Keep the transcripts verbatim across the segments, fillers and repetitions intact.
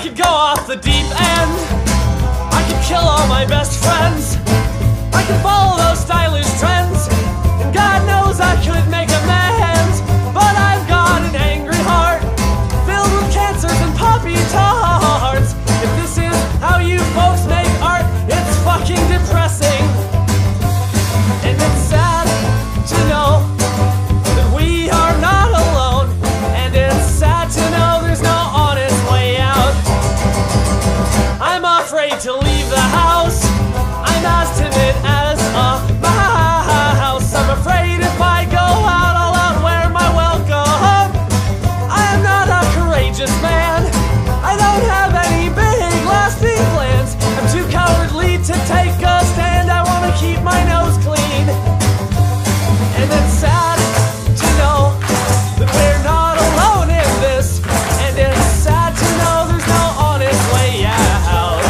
could go off the deep end. I could kill all my best friends. I could follow those stylish trends. And God knows I could make amends. But I've got an angry heart filled with cancers and poppy tarts. If this is how you folks make art, it's fucking depressing. And it's sad to know that we are not alone. And it's sad to know there's no honest way out. I'm afraid to leave the house. I'm as timid as a mouse. I'm afraid if I go out, I'll outwear my welcome. I am not a courageous man. I don't have any big lasting plans. I'm too cowardly to take a stand. I want to keep my nose clean. And it's sad to know that we're not alone in this. And it's sad to know there's no honest way out.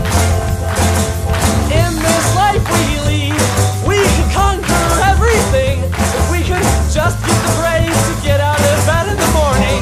In this life we lead, we can conquer everything if we could just get the brains to get out of bed in the morning.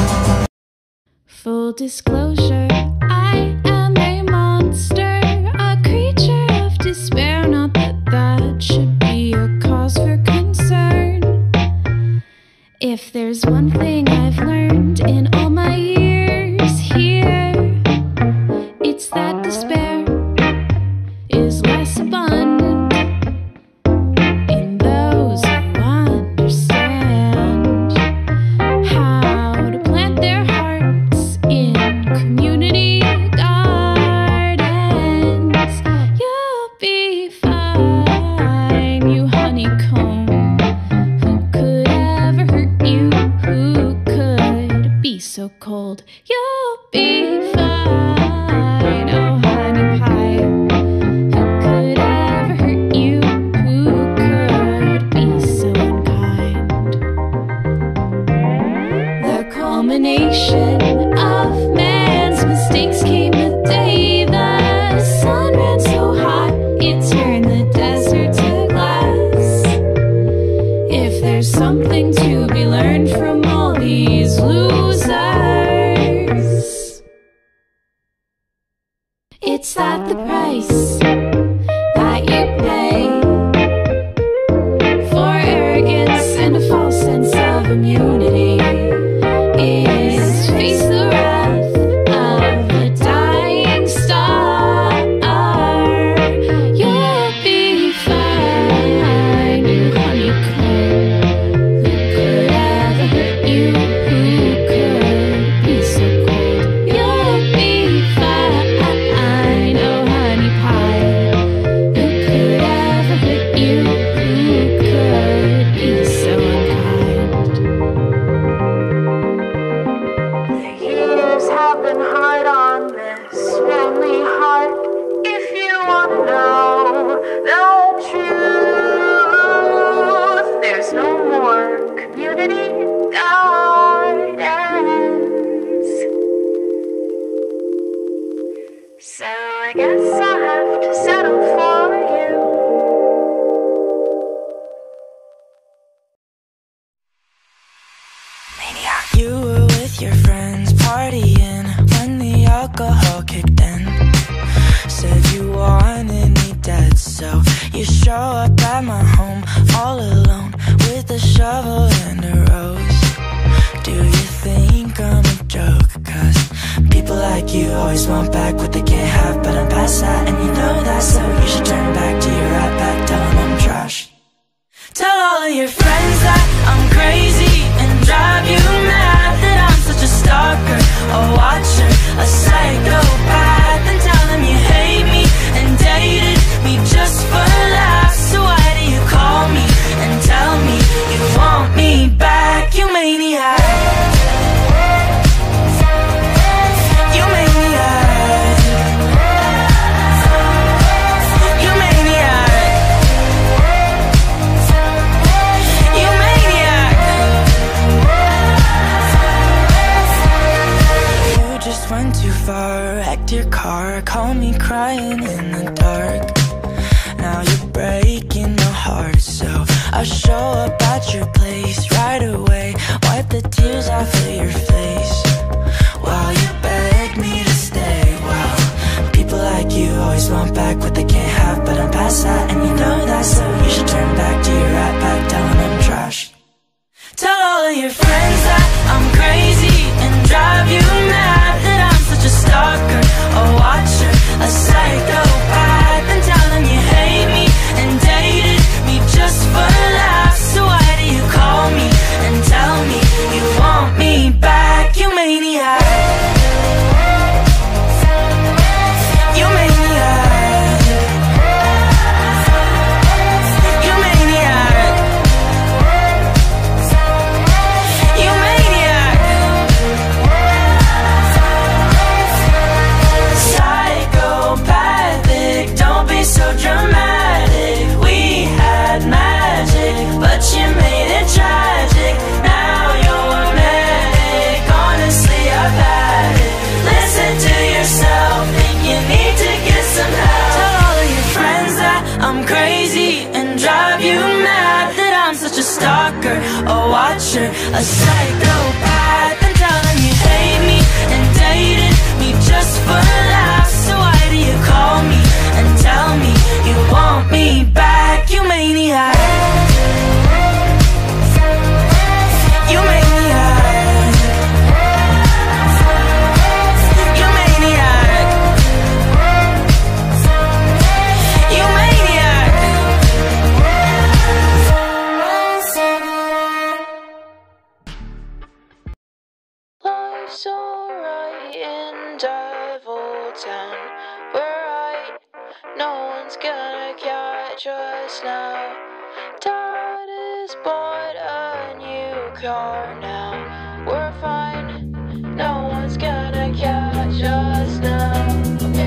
Full disclosure, I am a monster, a creature of despair. Not that that should be a cause for concern. If there's one thing I've learned in all my years here, it's that despair is less abundant in those who understand how to plant their hearts in community gardens. You'll be fine, you honeycomb. Who could ever hurt you? Who could be so cold? You'll be fine, oh honey pie. Who could ever hurt you? Who could be so unkind? The culmination of man's mistakes came the day the sun ran so hot it turned the desert to glass. If there's something to be learned from all these losers, it's that the price that you pay for arrogance and a false sense of immunity is face the wrath of a dying star. You'll be fine, you honeycomb. Who could ever hurt you? Who could be so cold? You'll be fine, oh honey pie. Who could ever hurt you? Who could be so unkind? The years have been hard on this lonely heart. If you want to know the truth, there's no more community gardens. So I guess I'll have to settle for you. You were with your friends partying when the alcohol kicked in. Said you wanted me dead, so you show up at my home all alone with a shovel and a rose. Do you think I'm a joke? Cause people like you always want back what they can't have, but I'm past that and you know that, so you should turn back to your right back, tell them I'm trash. Tell all of your friends that I'm crazy and drive you mad, that I'm such a stalker, a watcher, a psychopath, and tell them you hate me and dated me just for laughs. So why do you call me and tell me you want me back? You maniac. You maniac. You maniac. You maniac. You just went too far, wrecked your car, called me crying in the dark. Now you're breaking my heart, so I'll show up at your place right away, wipe the tears off of your face while you beg me to a psychopath, and telling you hate me and dated me just for laughs. So why do you call me and tell me you want me back? You maniac, you maniac, you maniac, you maniac. Life's alright in Devil Town. We're right, no one's gonna catch us now. Dad has bought a new car now. We're fine, no one's gonna catch us now. Okay.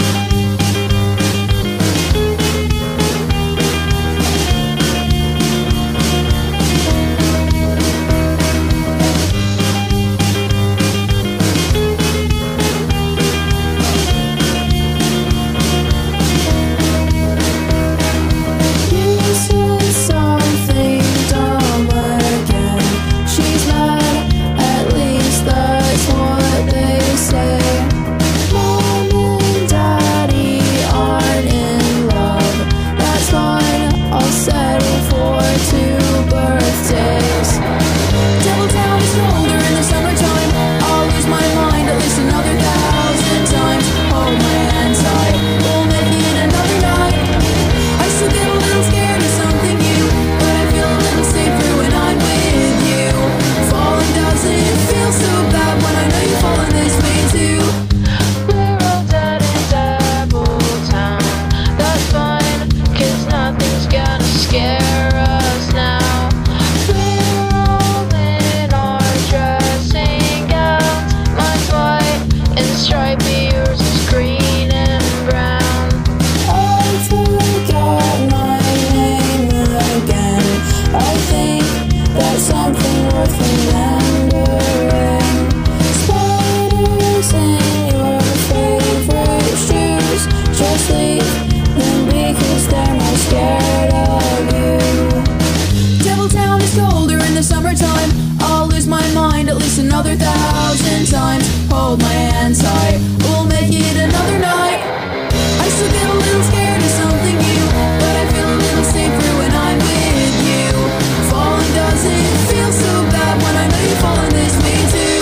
Another thousand times, hold my hand tight, we'll make it another night. I still get a little scared of something new, but I feel a little safer when I'm with you. Falling doesn't feel so bad when I know you're falling this way too.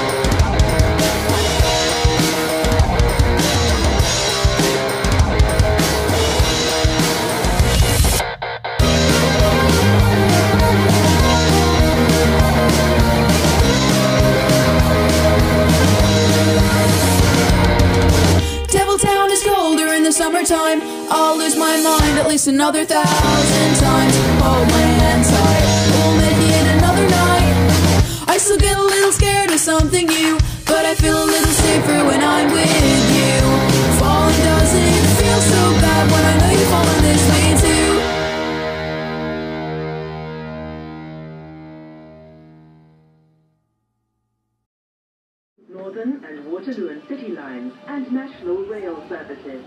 Summertime, I'll lose my mind at least another thousand times. Hold my hand tight, we'll make it another night. I still get a little scared of something new, but I feel a little safer when I'm with you. Falling doesn't feel so bad when I know you're falling this way too. Northern and Waterloo and City Lines and National Rail services.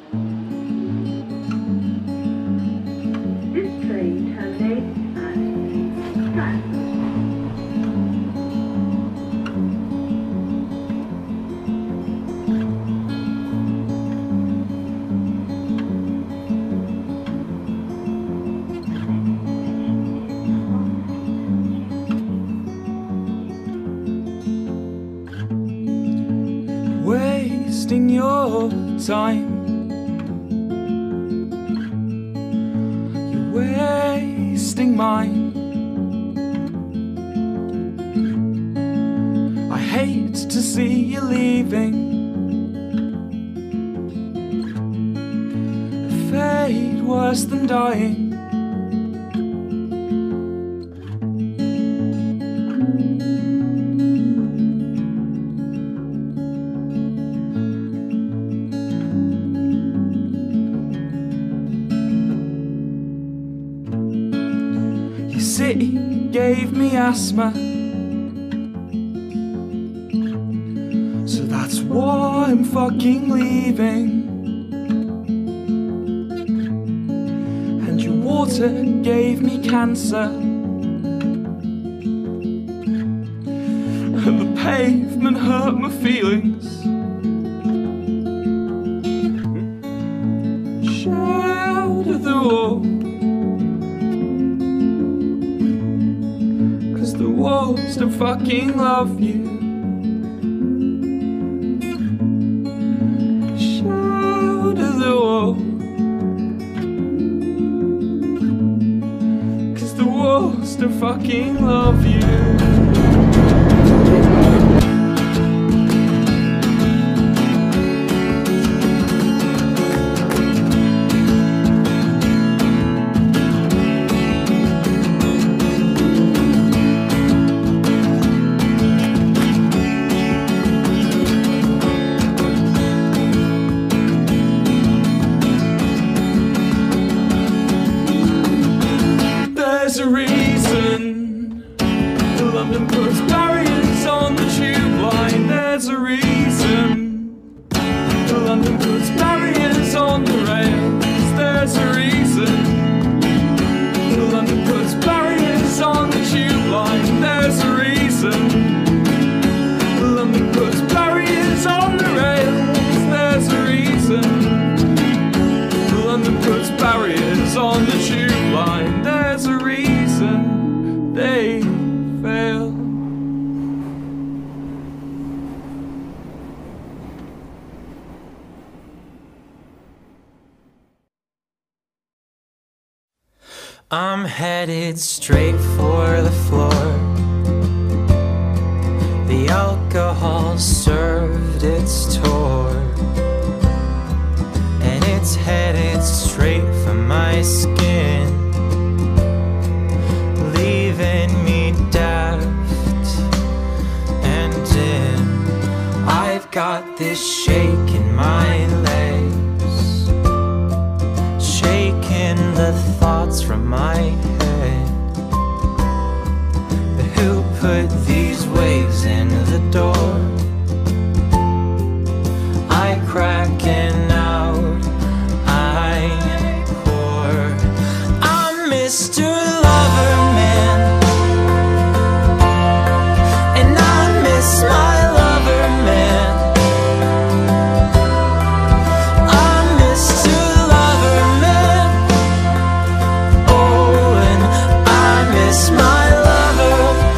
This train terminates at Stratford. Wasting your time, you're wasting mine. I hate to see you leaving, a fate worse than dying. City gave me asthma, so that's why I'm fucking leaving. And your water gave me cancer, pavement hurt my feelings. Shout at the wall, 'cause the walls don't fucking love you. Shout at the wall, 'cause the walls don't fucking love you. There's a reason London puts barriers on the tube line. There's a reason London puts barriers on the rails. There's a reason London puts barriers on the tube line. There's a reason London puts barriers on the rails. There's a reason London puts barriers on the tube line. There's a reason they fail. I'm headed straight for the floor. The alcohol served its tour, and it's headed straight for my skin, leaving me daft and dim. I've got this shake in my legs, shaking the thoughts from my head. Who put these waves in the door? I cracking out, I pour. I'm Mister Loverman, and I miss my Loverman. I'm Mister Loverman, oh, and I miss my lover.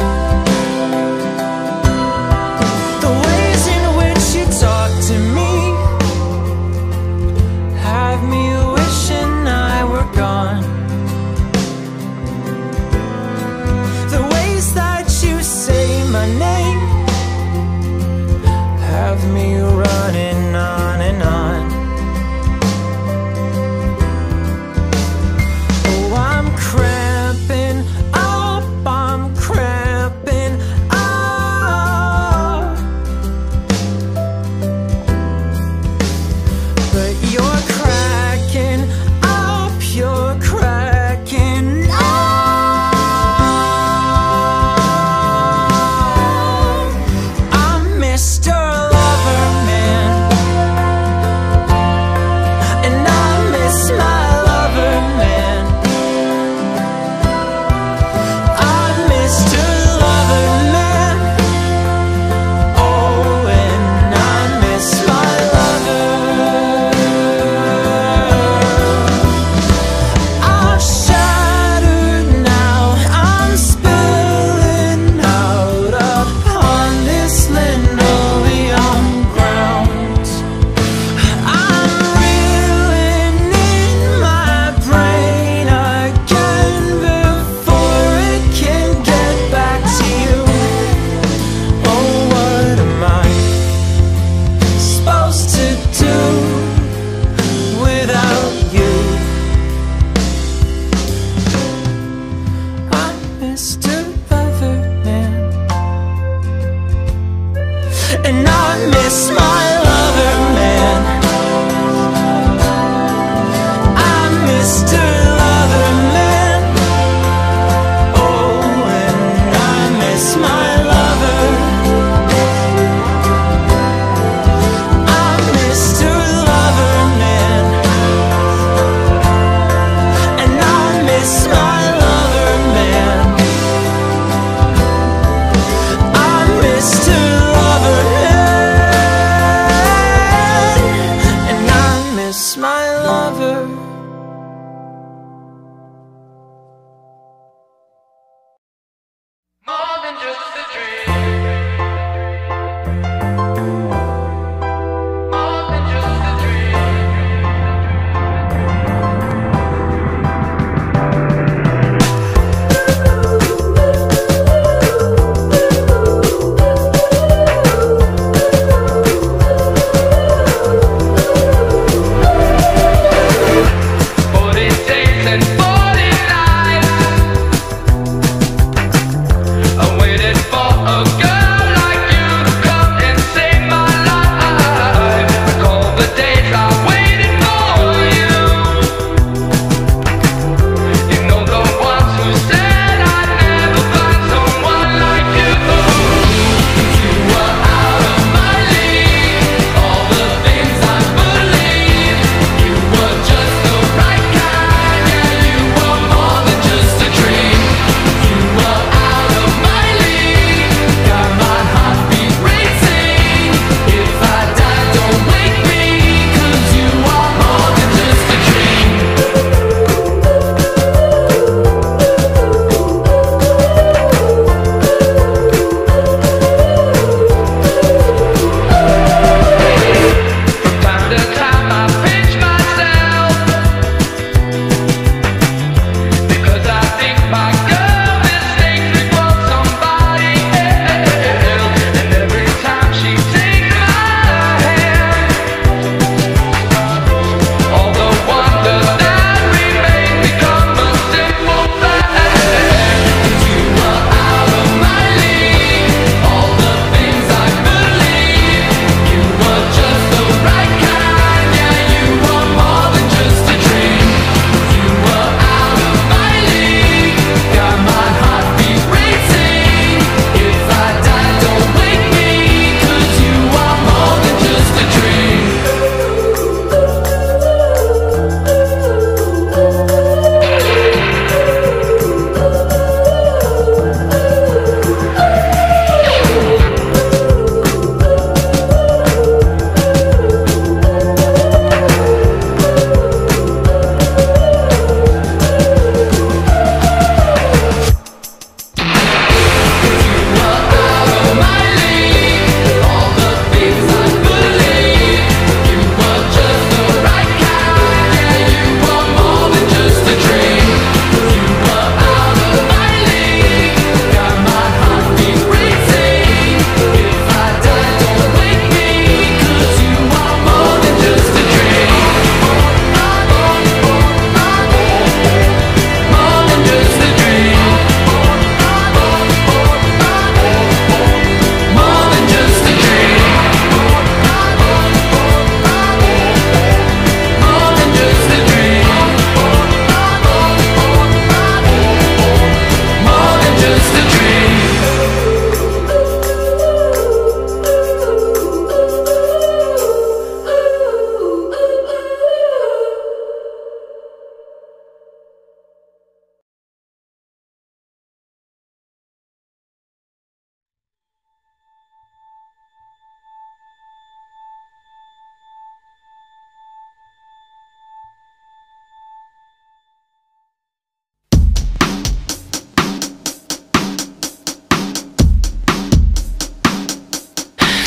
The ways in which you talk to me have me wishing I were gone. The ways that you say my name have me running on and on. Oh, I'm cramping up, I'm cramping up, but you're cracking up, you're cracking up. I'm Mister Loverman, and I miss my Loverman. I'm Mister Loverman, oh, and I miss my lover. I'm shattered now, I'm spilling out upon this linoleum ground. I'm reeling in my brain again before it can get back to you. Oh, what am I supposed to do without you? I'm Mister Loverman, and I miss my Loverman. I'm Mister Loverman, oh, and I miss my lover. I'm Mister Loverman, and I miss my Loverman. I'm Mister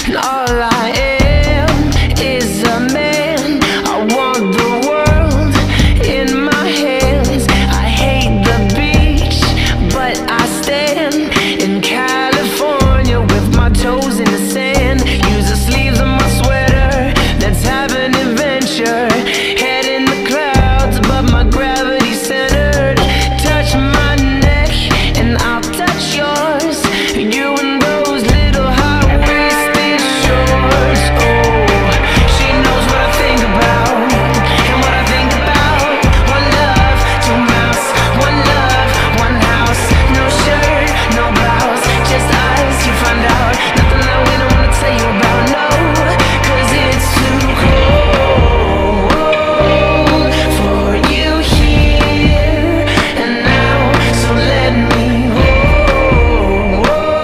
and all I am is a man. I want the world in my hands. I hate the beach, but I stand in California with my toes in the sand. Use the sleeves of my sweater, let's have an adventure. Head in the clouds, but my gravity centered. Touch my neck and I'll touch yours. You and those little high-waisted shorts. Oh, she knows what I think about and what I think about. One love, two mouths. One love, one house. No shirt, no blouse, just us. You find out nothing that we don't wanna tell you about. No, 'cause it's too cold for you here and now. So let me hold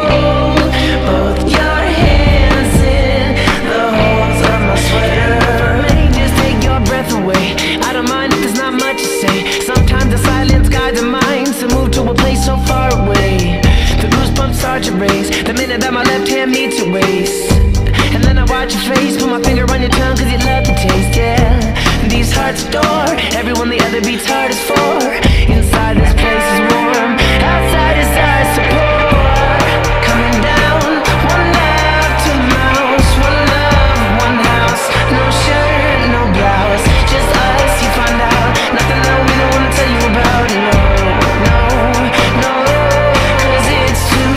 both your hands in the holes of my sweater. May just take your breath away. I don't mind if there's not much to say. Sometimes the silence guides the mind to move to a place so far away. The goosebumps start to raise the minute that my left hand meets your waist. And then I watch your face, put my finger on your tongue 'cause you love the taste, yeah. These hearts adore everyone the other beats hardest for. Inside this place is warm, outside is ours to pour. Coming down, one love, two mouths. One love, one house. No shirt, no blouse, just us. You find out nothing that we don't wanna tell you about. No, no, no, 'cause it's too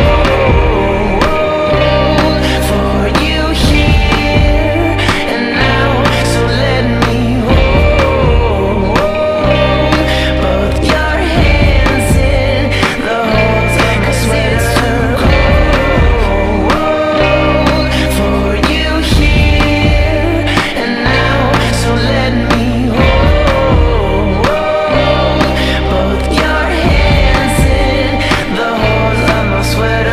cold for you here and now. So let me hold both your hands in the holes of my sweater. It's too cold for you here and now. So let me hold both your hands in the holes of my sweater.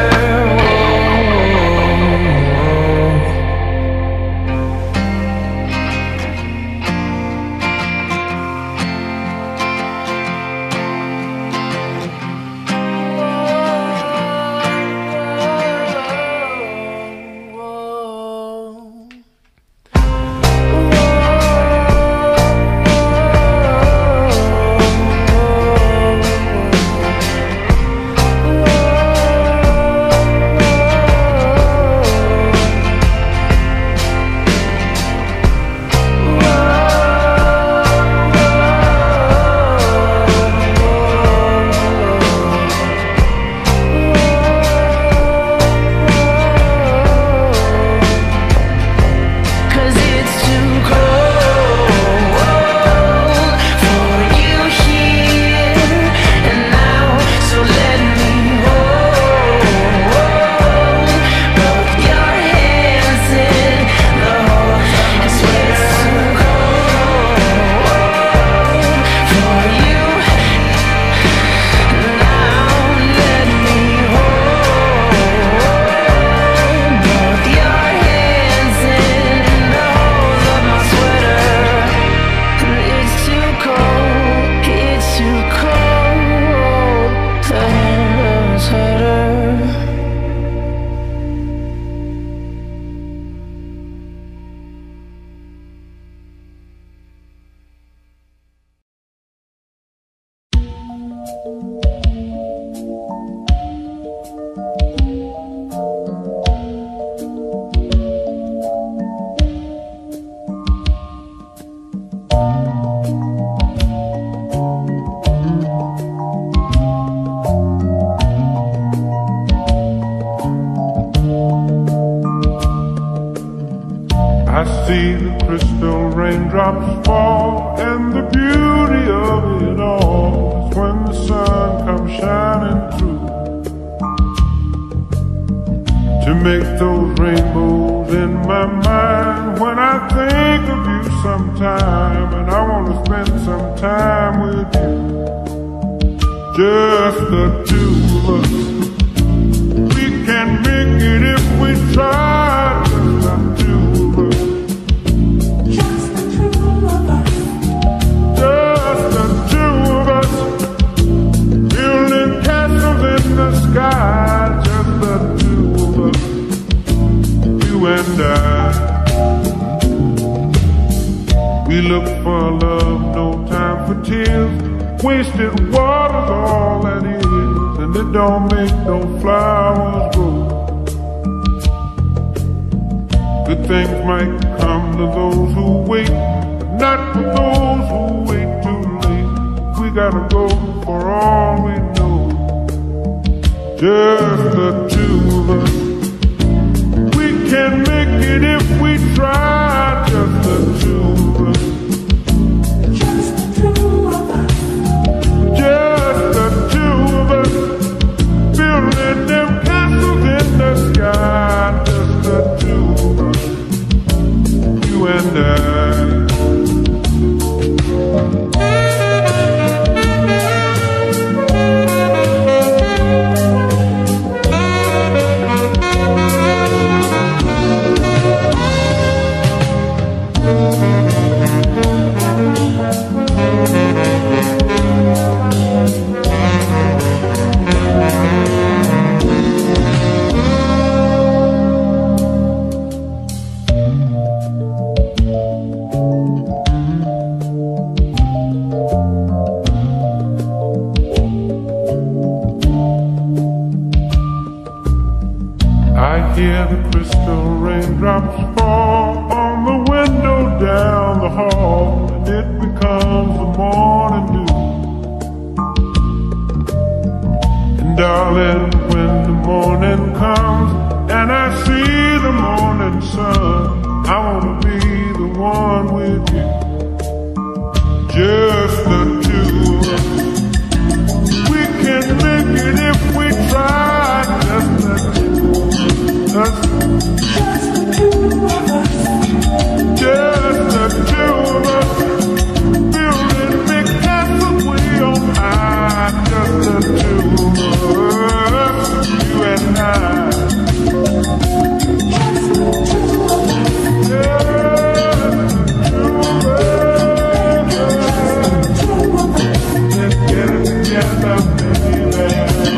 I see the crystal raindrops fall, and the beauty of it all is when the sun comes shining through to make those rainbows in my mind. When I think of you sometime, and I want to spend some time with you, just the two of us. We can make it if we try. Just the two of us. Just the two of us. Building castles in the sky. Just the two of us. You and I. We look for love, no time for tears. Wasted water's all that is, and it don't make no flowers grow. Good things might come to those who wait, but not for those who wait too late. We gotta go for all we know, just the two of us. We can make it if we try, just the two of us. Just the two of us. Just the two of us. Building them castles in the sky, just the two of us. You and I. Hear the crystal raindrops fall on the window down the hall, and it becomes the morning dew. And darling, when the morning comes and I see the morning sun, I wanna be the one with you, just the two of us. We can make it if we try, just the two of us. Just the two of us. Just the two of us. Building big castles way on high. Just the two of us. You and I. Just the two of us. Just the two of us. Let's get it together, baby.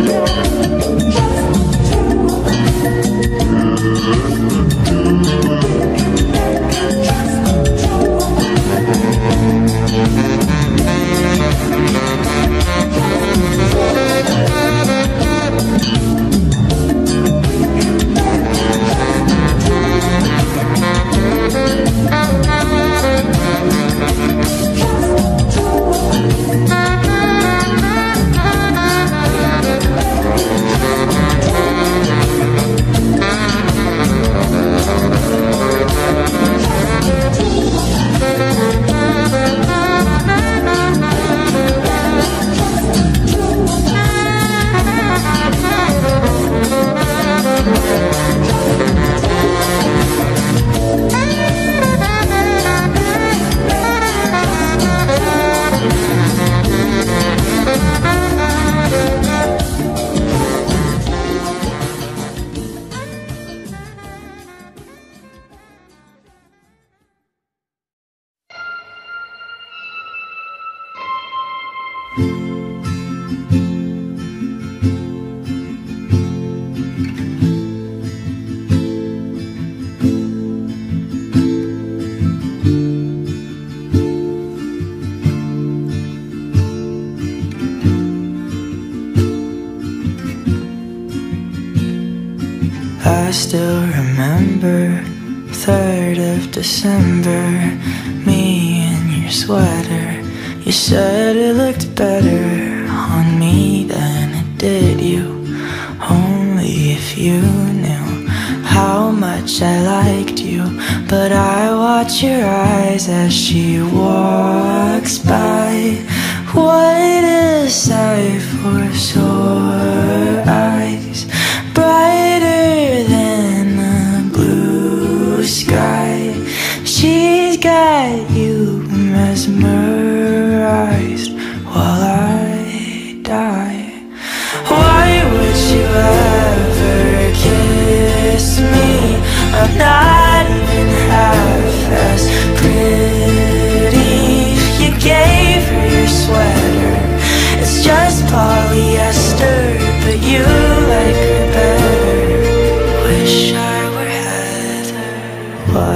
I still remember third of December, me in your sweater. You said it looked better on me than it did you. Only if you knew how much I liked you. But I watch your eyes as she walks by. What a sight for sore eyes, brighter than the blue sky. She's got you mesmerized while I die. Why would you ever kiss me? I'm not even half as pretty. You gave her your sweater, it's just polyester, but you like her better. Wish I were Heather.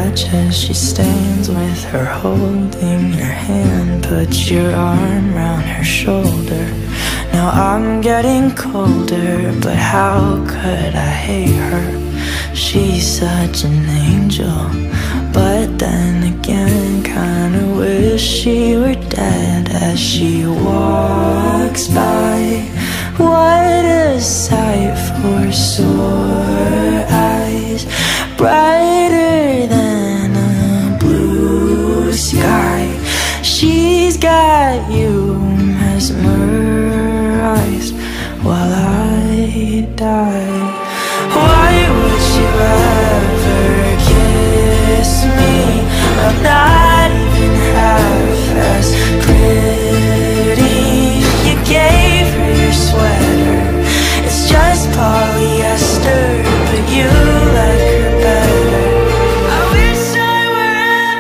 watch as she stands with her holding your hand. Put your arm round her shoulder. Now I'm getting colder, but how could I hate her? She's such an angel, but then again kinda wish she were dead. As she walks by, what a sight for sore eyes, brighter than a blue sky. She's got you mesmerized while I die. Why would you ever kiss me? I'm not even half as pretty. You gave her your sweater, it's just polyester, but you like her better. I wish I were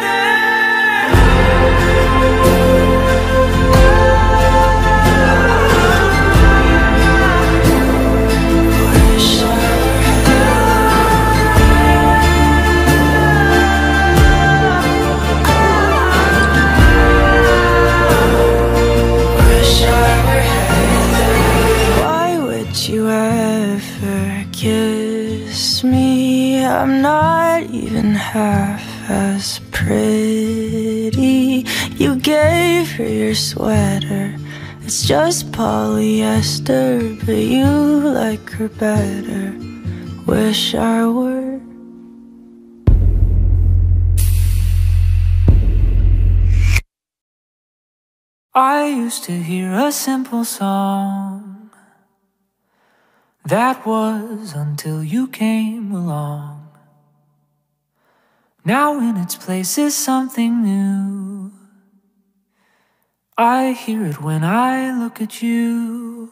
Wish I you ever kiss me? I'm not even half as pretty. You gave her your sweater, it's just polyester, but you like her better. Wish I were. I used to hear a simple song. That was until you came along. Now in its place is something new. I hear it when I look at you.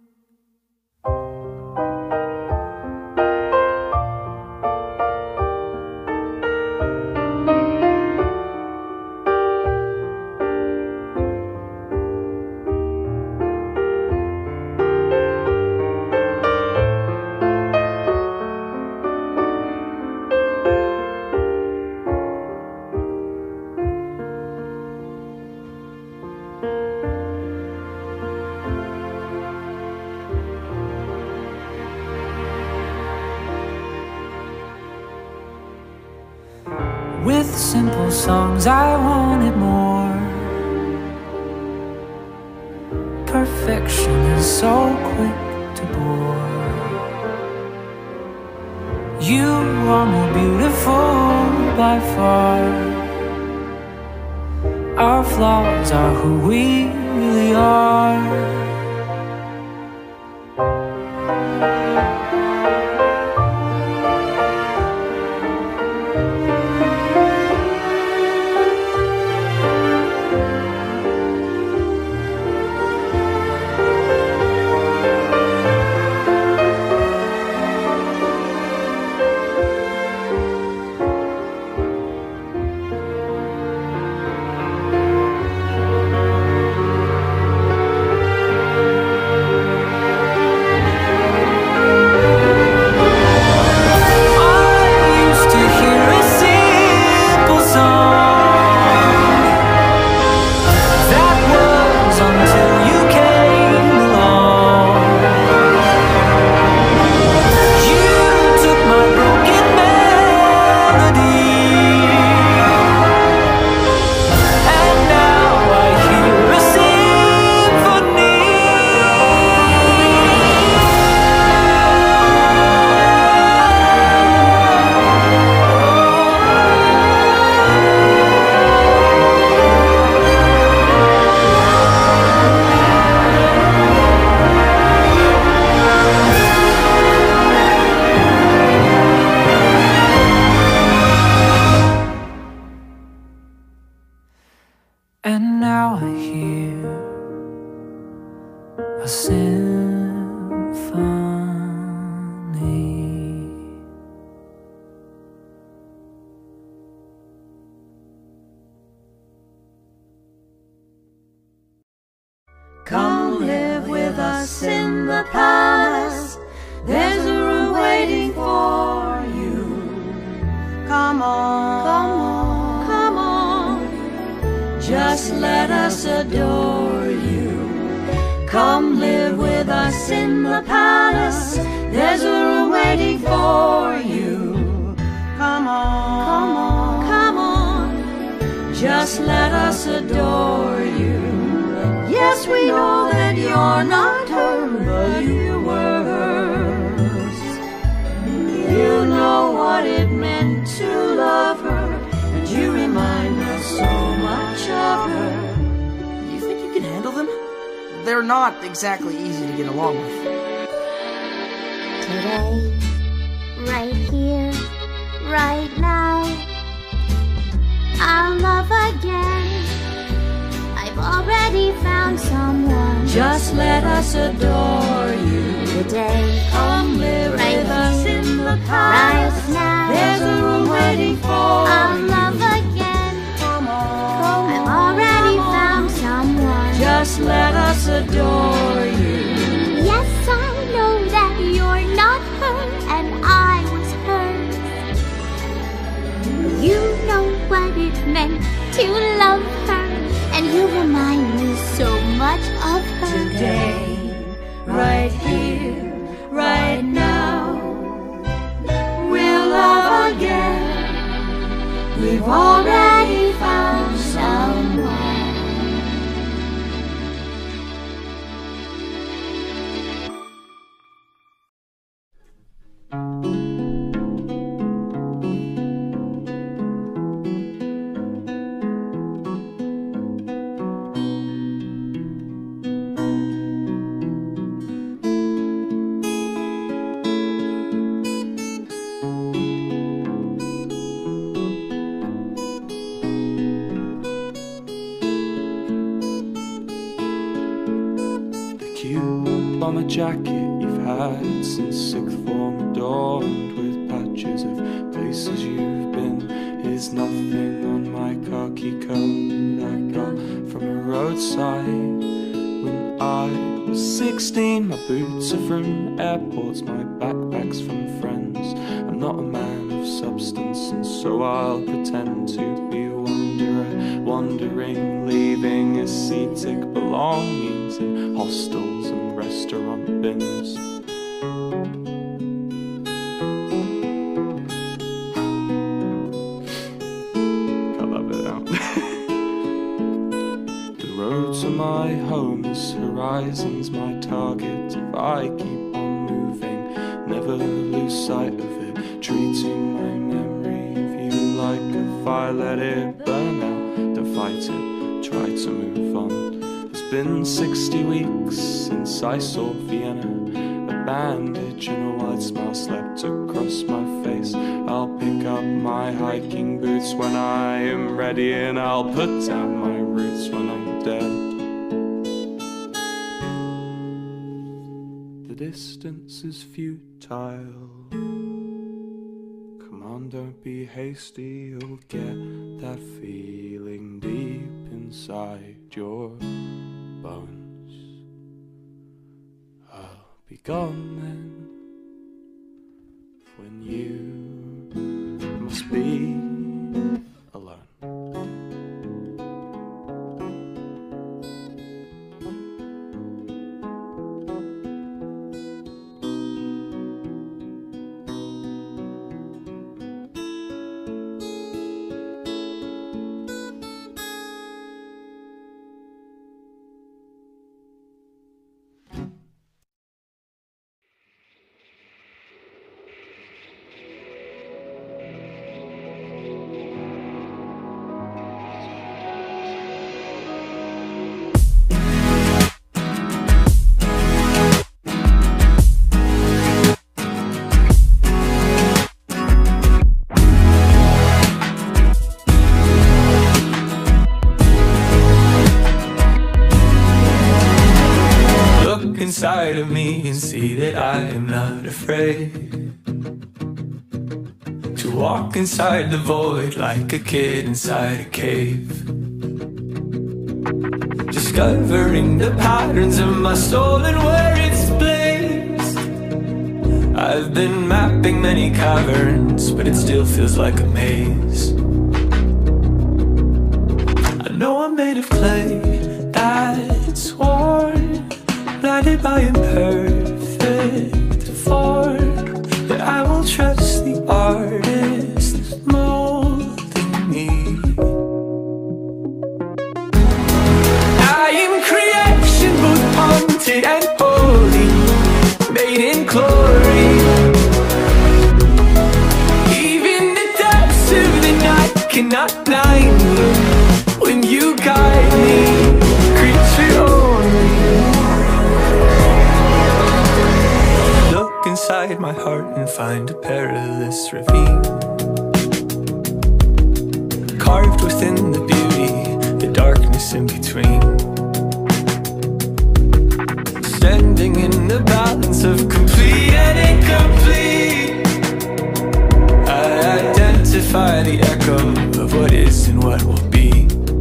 With simple songs I wanted more. Perfection is so quick to bore. You are more beautiful by far. Our flaws are who we really are. And now I hear a symphony. Come live with us in the palace. There's a room waiting for you. Come on, Come on, come on, just let us adore you. Come live with us in the palace, there's a room waiting for you. Come on, come on, come on, just let us adore you. Yes, we know that you're not her, but you were hers. You know what it meant to love her, and you remind us so much of her. You think you can handle them? They're not exactly easy to get along with. Today, right here, right now, I'll love again. I've already found someone. Just let us adore you. Today, Come live right with us here, in the palace. right now, There's a room waiting for I'll you. love again. Come on, I've already found someone. just let us adore you. Yes, I know that you're not her and I was hers. You know what it meant to love her, and you remind me so much of her. Today, right here, right now, we'll love again. We've already found someone. Bomber jacket you've had since sixth form, adorned with patches of places you've been, is nothing on my khaki coat I got from a roadside when I was sixteen. My boots are from airports, my backpack's from friends. I'm not a man of substance, and so I'll pretend to be a wanderer, wandering, leaving ascetic belongings in hostels and restaurant bins. Cut that bit out. The road to my home is horizons, my target. If I keep on moving, never lose sight of it, treating my memory of you like a fire, let it burn out, don't fight it, try to move on. It's been sixty weeks since I saw Vienna. A bandage and a wide smile slept across my face. I'll pick up my hiking boots when I am ready, and I'll put down my roots when I'm dead. The distance is futile. Come on, don't be hasty, you'll get that feeling deep inside your bones. I'll be gone then, when you must be alone. Inside of me and see that I am not afraid to walk inside the void like a kid inside a cave, discovering the patterns of my soul and where it's placed. I've been mapping many caverns, but it still feels like a maze. I know I'm made of clay that's worn, blinded by imperfect form, but I will trust the artist molding me. I am creation, both haunted and holy, made in glory. Even the depths of the night cannot blind me when you guide me, creature only. Look inside my heart and find a perilous ravine, carved within the beauty, the darkness in between, standing in the balance of complete and incomplete. I identify the echo of what is and what will be.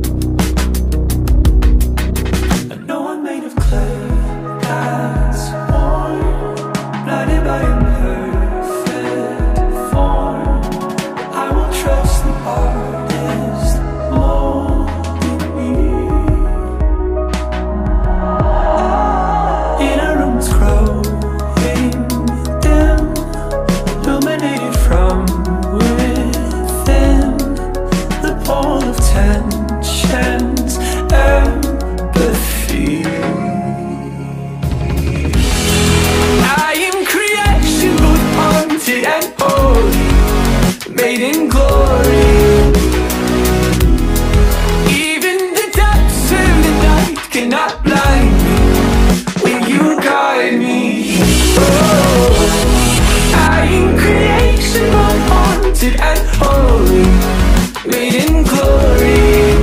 I know I'm made of clay that's worn, blinded by imperfect form. I will trust the artist molding me. Inner rooms growing dim, illuminated from within. The pole of tensions, empathy. I am creation, both haunted and holy, made in glory. Even the depths of the night cannot blind me when you guide me. Oh, I am creation, both haunted and holy, made in glory.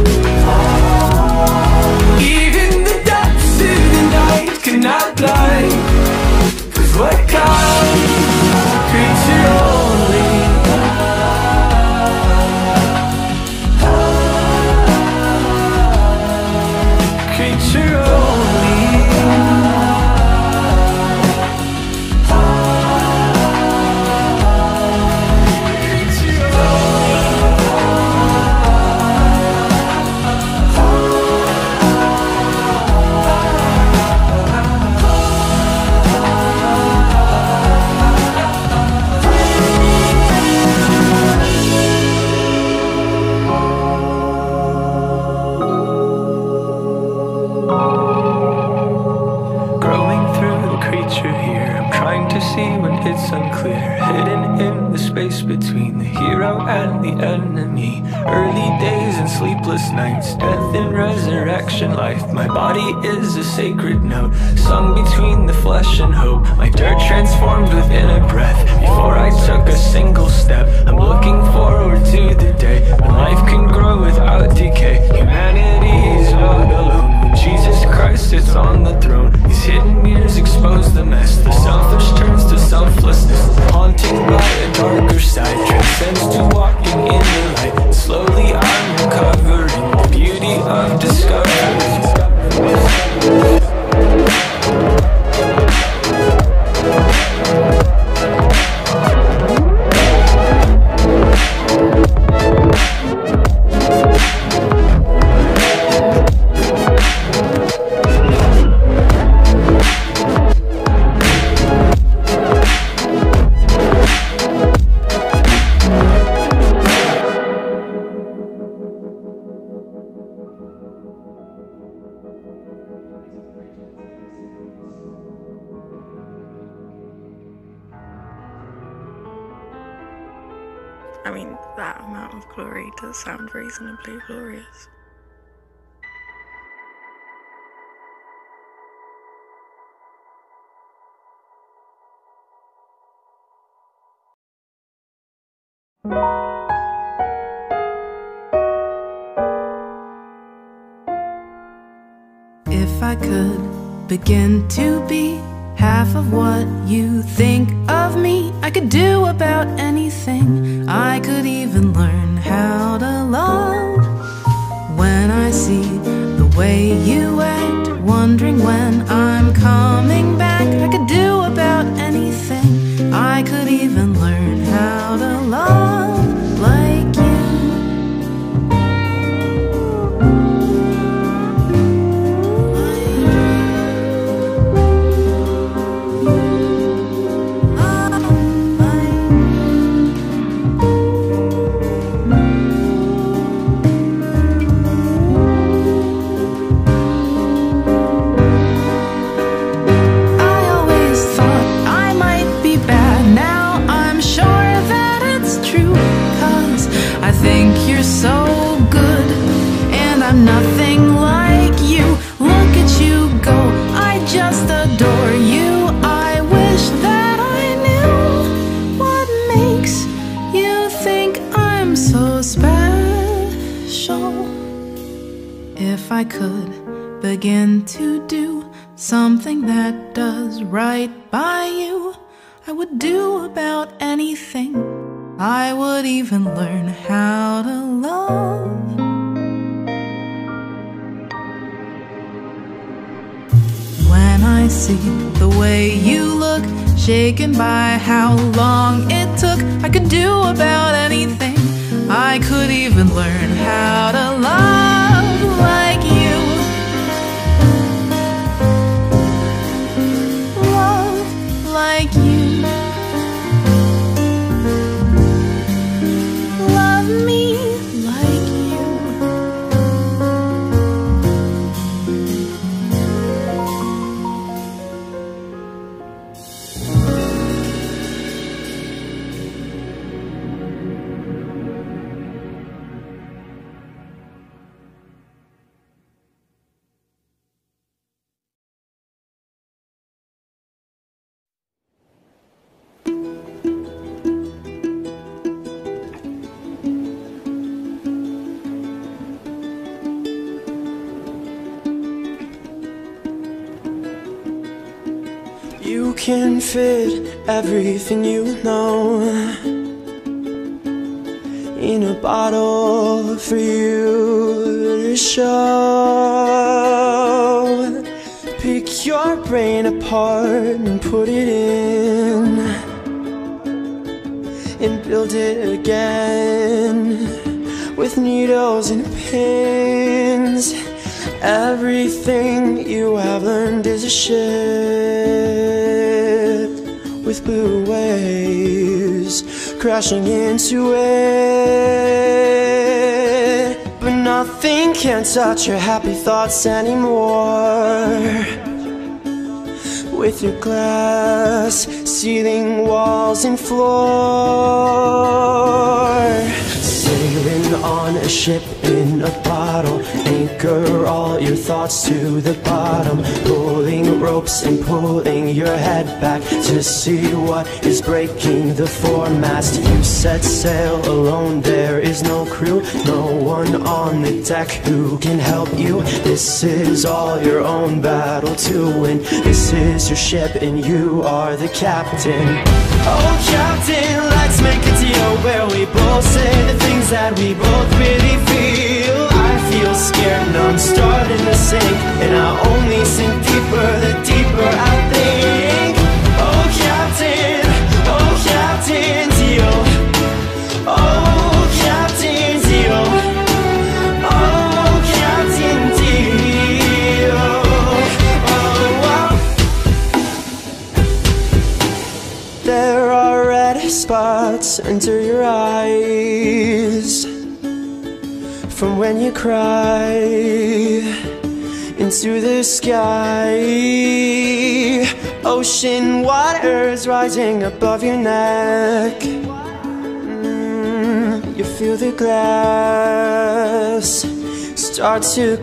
Even the depths of the night cannot blind, 'cause what God, creature only. Creature only. Growing through the creature here, I'm trying to see when it's unclear, hidden in the space between the hero and the enemy. Early days and sleepless nights, death and resurrection life. My body is a sacred note, sung between the flesh and hope. My dirt transformed within a breath, before I took a single step. I'm looking forward to the day when life can grow without decay. Humanity is not alone when Jesus Christ sits on the throne. These hidden mirrors expose the mess, the selfish turns to selflessness. Haunted by a darker side, transcends to walking in the light. Slowly I'm recovering the beauty of discovery. I mean, that amount of glory does sound reasonably glorious. If I could begin to be half of what you think of me, I could do about anything. I could even learn how to love. When I see the way you act, wondering when I'm coming back, I could do about anything. I so special. If I could begin to do something that does right by you, I would do about anything. I would even learn how to love. When I see the way you look, shaken by how long it took, I could do about anything. I could even learn how to love like you. Love like you. Love me like you. You can fit everything you know in a bottle for you to show. Pick your brain apart and put it in, and build it again with needles and pins. Everything you have learned is a ship with blue waves crashing into it. But nothing can touch your happy thoughts anymore. With your glass ceiling, walls and floor. Sailing on a ship in a bottle, anchor all your thoughts to the bottom, pulling ropes and pulling your head back to see what is breaking the foremast. You set sail alone, there is no crew, no one on the deck who can help you. This is all your own battle to win. This is your ship and you are the captain. Oh captain, let's make a deal where we both say the things that we both really feel. I feel scared and I'm starting to sink, and I only sink deeper the deeper I think. Oh captain, oh captain deal. Oh captain deal. Oh captain deal. Oh wow. There are red spots under your eyes from when you cry into the sky. Ocean waters rising above your neck. Mm, you feel the glass start to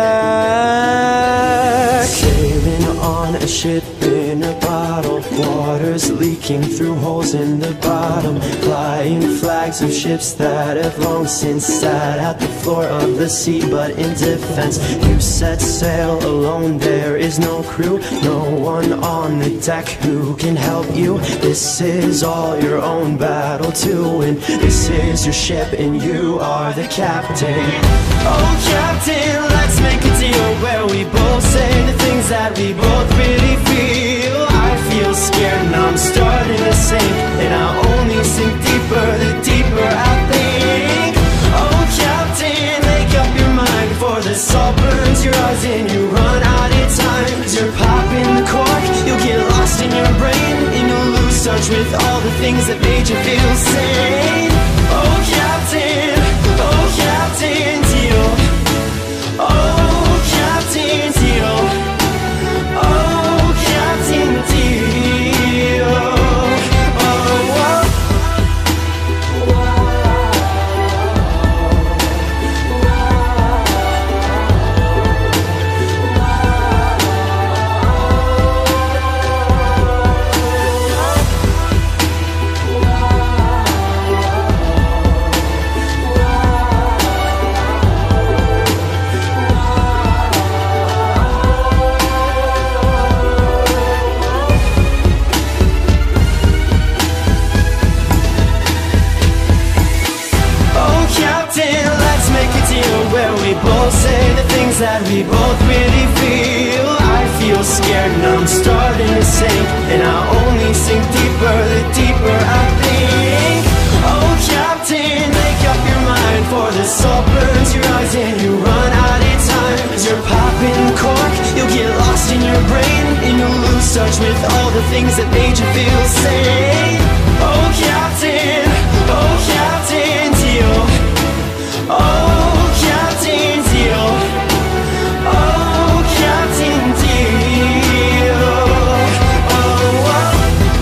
crack. Sailing on a ship in a bottle, water's leaking through holes in the bottom, flying flags of ships that have long since sat at the floor of the sea. But in defense, you set sail alone, there is no crew, no one on the deck who can help you. This is all your own battle to win. This is your ship and you are the captain. Oh captain, let's make a deal where we both say the things that we both really feel. I feel scared and I'm starting to sink, and I only sink deeper the deeper I think. Oh captain, make up your mind before the salt burns your eyes and you run out of time. Cause you're popping the cork, you'll get lost in your brain, and you'll lose touch with all the things that made you feel sane. Oh captain, oh captain deal. Oh captain deal. Oh captain deal. Oh whoa. Captain, let's make a deal where we both say the things that we both really feel. I feel scared and I'm starting to sink, and I only sink deeper the deeper I think. Oh Captain, make up your mind, for the salt burns your eyes and you run out of time. As you're popping cork, you'll get lost in your brain, and you'll lose touch with all the things that made you feel sane. Oh Captain, oh Captain Teal, oh Captain Teal, oh Captain Teal, oh, oh.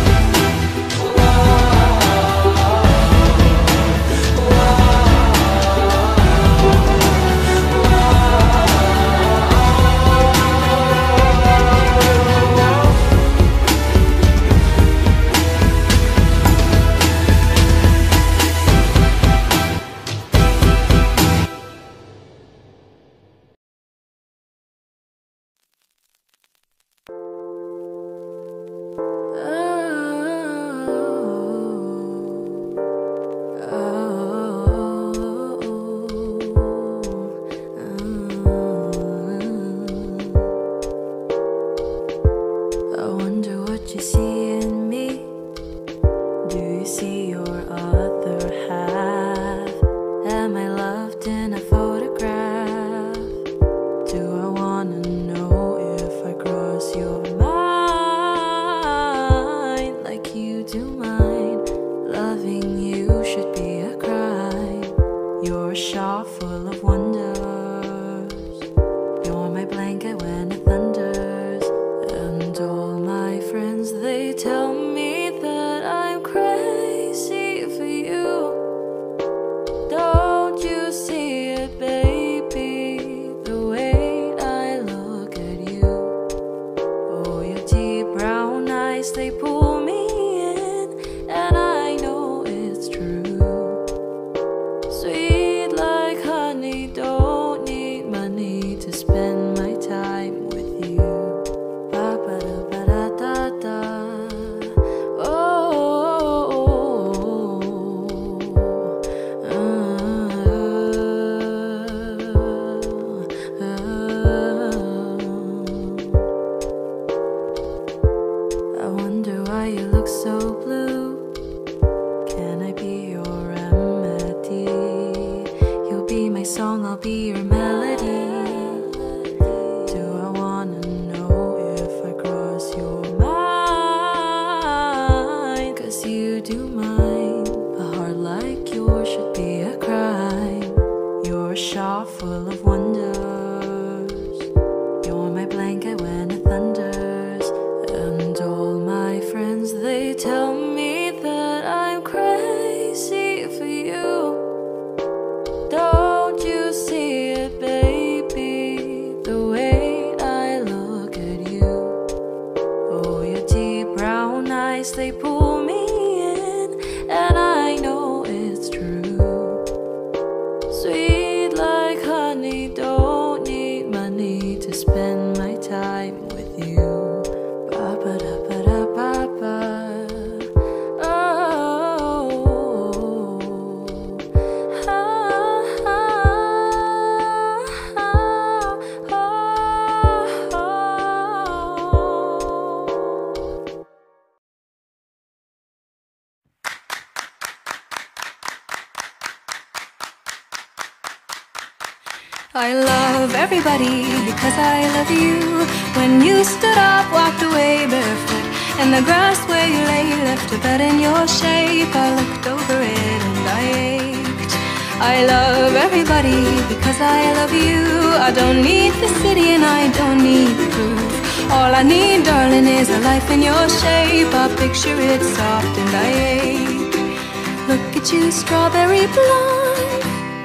I love everybody because I love you. When you stood up, walked away barefoot, and the grass where you lay left a bed in your shape, I looked over it and I ached. I love everybody because I love you. I don't need the city and I don't need the proof. All I need, darling, is a life in your shape. I picture it soft and I ache. Look at you, strawberry blonde.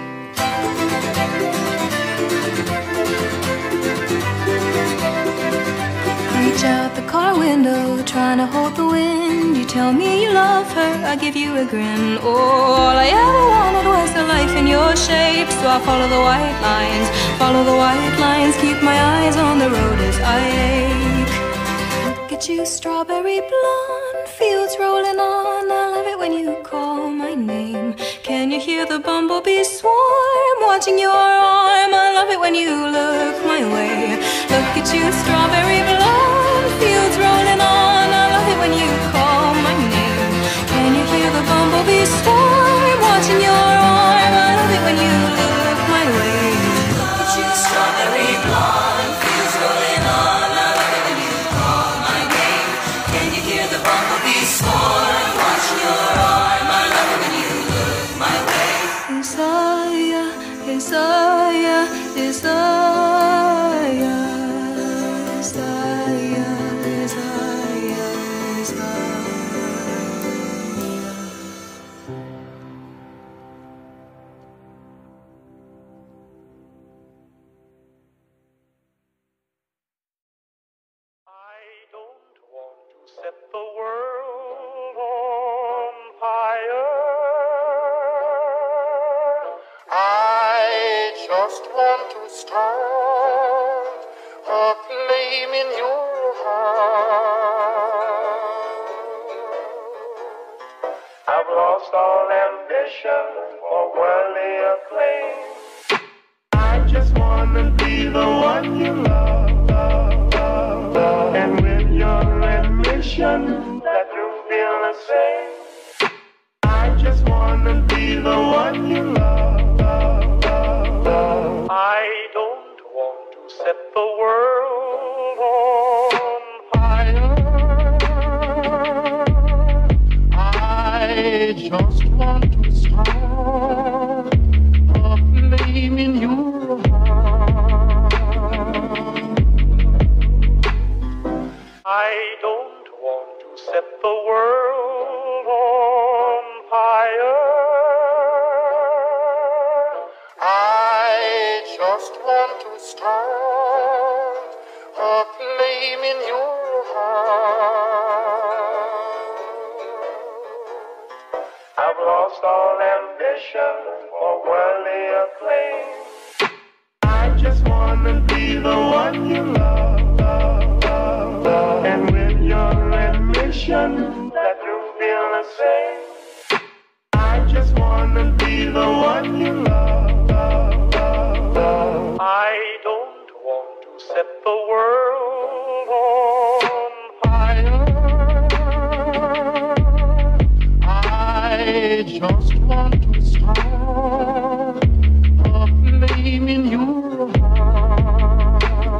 Reach out the car window, trying to hold the wind. You tell me you love her, I give you a grin. Oh, all I ever wanted was a life in your shape. So I follow the white lines, follow the white lines, keep my eyes on the road as I ache. Look at you, strawberry blonde, fields rolling on. I love it when you call my name. Can you you hear the bumblebees swarm, watching your arm? I love it when you look my way. Look at you, strawberry blonde, fields rolling on. I love it when you call my name. Can you hear the bumblebees swarm, watching your arm? I love it when you look my way. Look at you, strawberry blonde, fields rolling on. I love it when you call my name. Can you hear the bumblebees swarm, watching your arm? I love it when you look my way. Isaiah, Isaiah, Isaiah, Isaiah, Isaiah, Isaiah. Set the world on fire. I just want to start a flame in your heart. I've lost all ambition for worldly acclaim. I just want to be the one you love, love, love, love. And with your admission that you feel the same, I just want to be the one you love, love, love, love. I don't want to set the world on fire. I just want to start a flame in your heart. I don't want to set the world on fire. I just want to start a flame in your heart. I've lost all ambition for worldly acclaim. I just want to be the one you love, love, love, love. And with your admission that you feel the same, I just want to be the one you love, love, love, love. I don't want to set the world on fire. I just want to start a flame in your heart.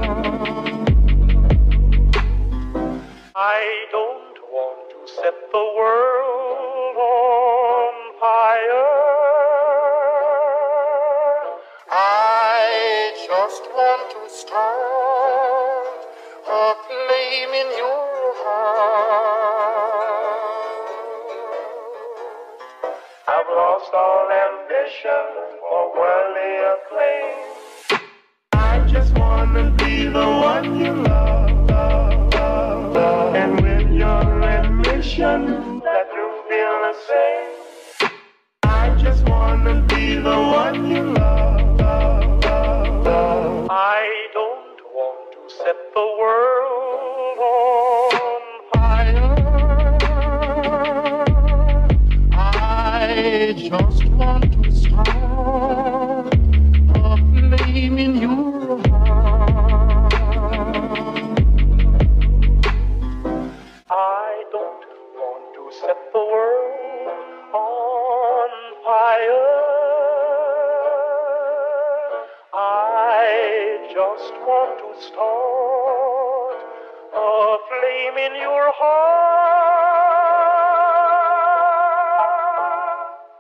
I don't want to set the world on fire. I just want to start a flame in your heart. I've lost all ambition for worldly acclaim. I just want to be the one you love, love, love, love. And with your admission that you feel the same, I just want to be the one you love, love, love, love. I don't want to set the world on fire. I just want to start a flame in your heart. I don't want to set the world on fire. I just want to start a flame in your heart.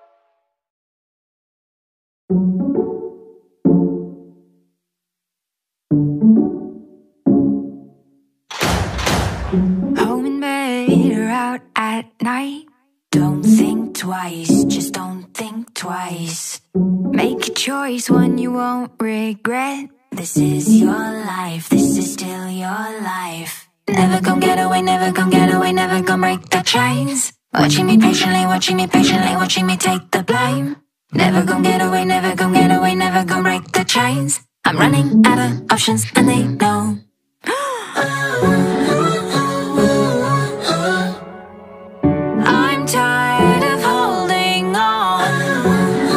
Home in bed or out at night. Don't think twice, just don't think twice. Make a choice, one you won't regret. This is your life, this is still your life. Never gon' get away, never gon' get away, never gon' break the chains. Watching me patiently, watching me patiently, watching me take the blame. Never gon' get away, never gon' get away, never gon' break the chains. I'm running out of options and they know. I'm tired of holding on.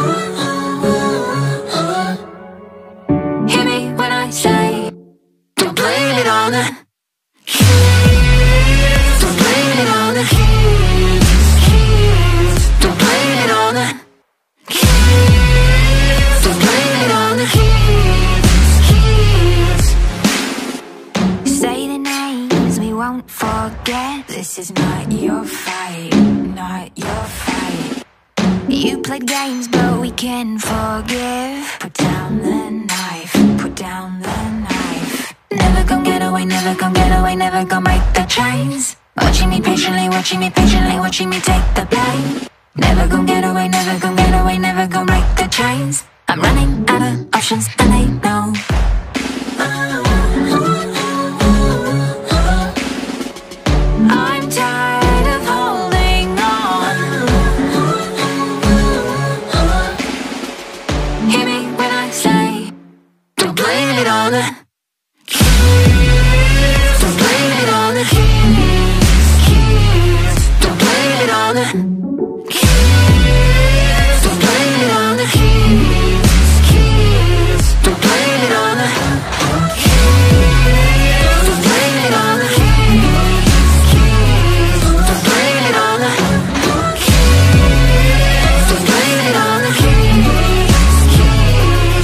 is not your fight, not your fight. You played games, but we can forgive. Put down the knife, put down the knife. Never gon' get away, never gon' get away, never gon' break the chains. Watching me patiently, watching me patiently, watching me take the blame. Never gon' get away, never gon' get away, never gon' break the chains. I'm running out of options and they know. I'm tired of holding on. Hear me when I say, don't blame it on the keys. Don't blame it on the keys. Don't blame it on the keys. Don't blame it on the keys. Keys. Don't blame it on the keys. Don't blame it on the keys. Keys. Don't blame it on the keys. Don't blame it on the keys. Keys.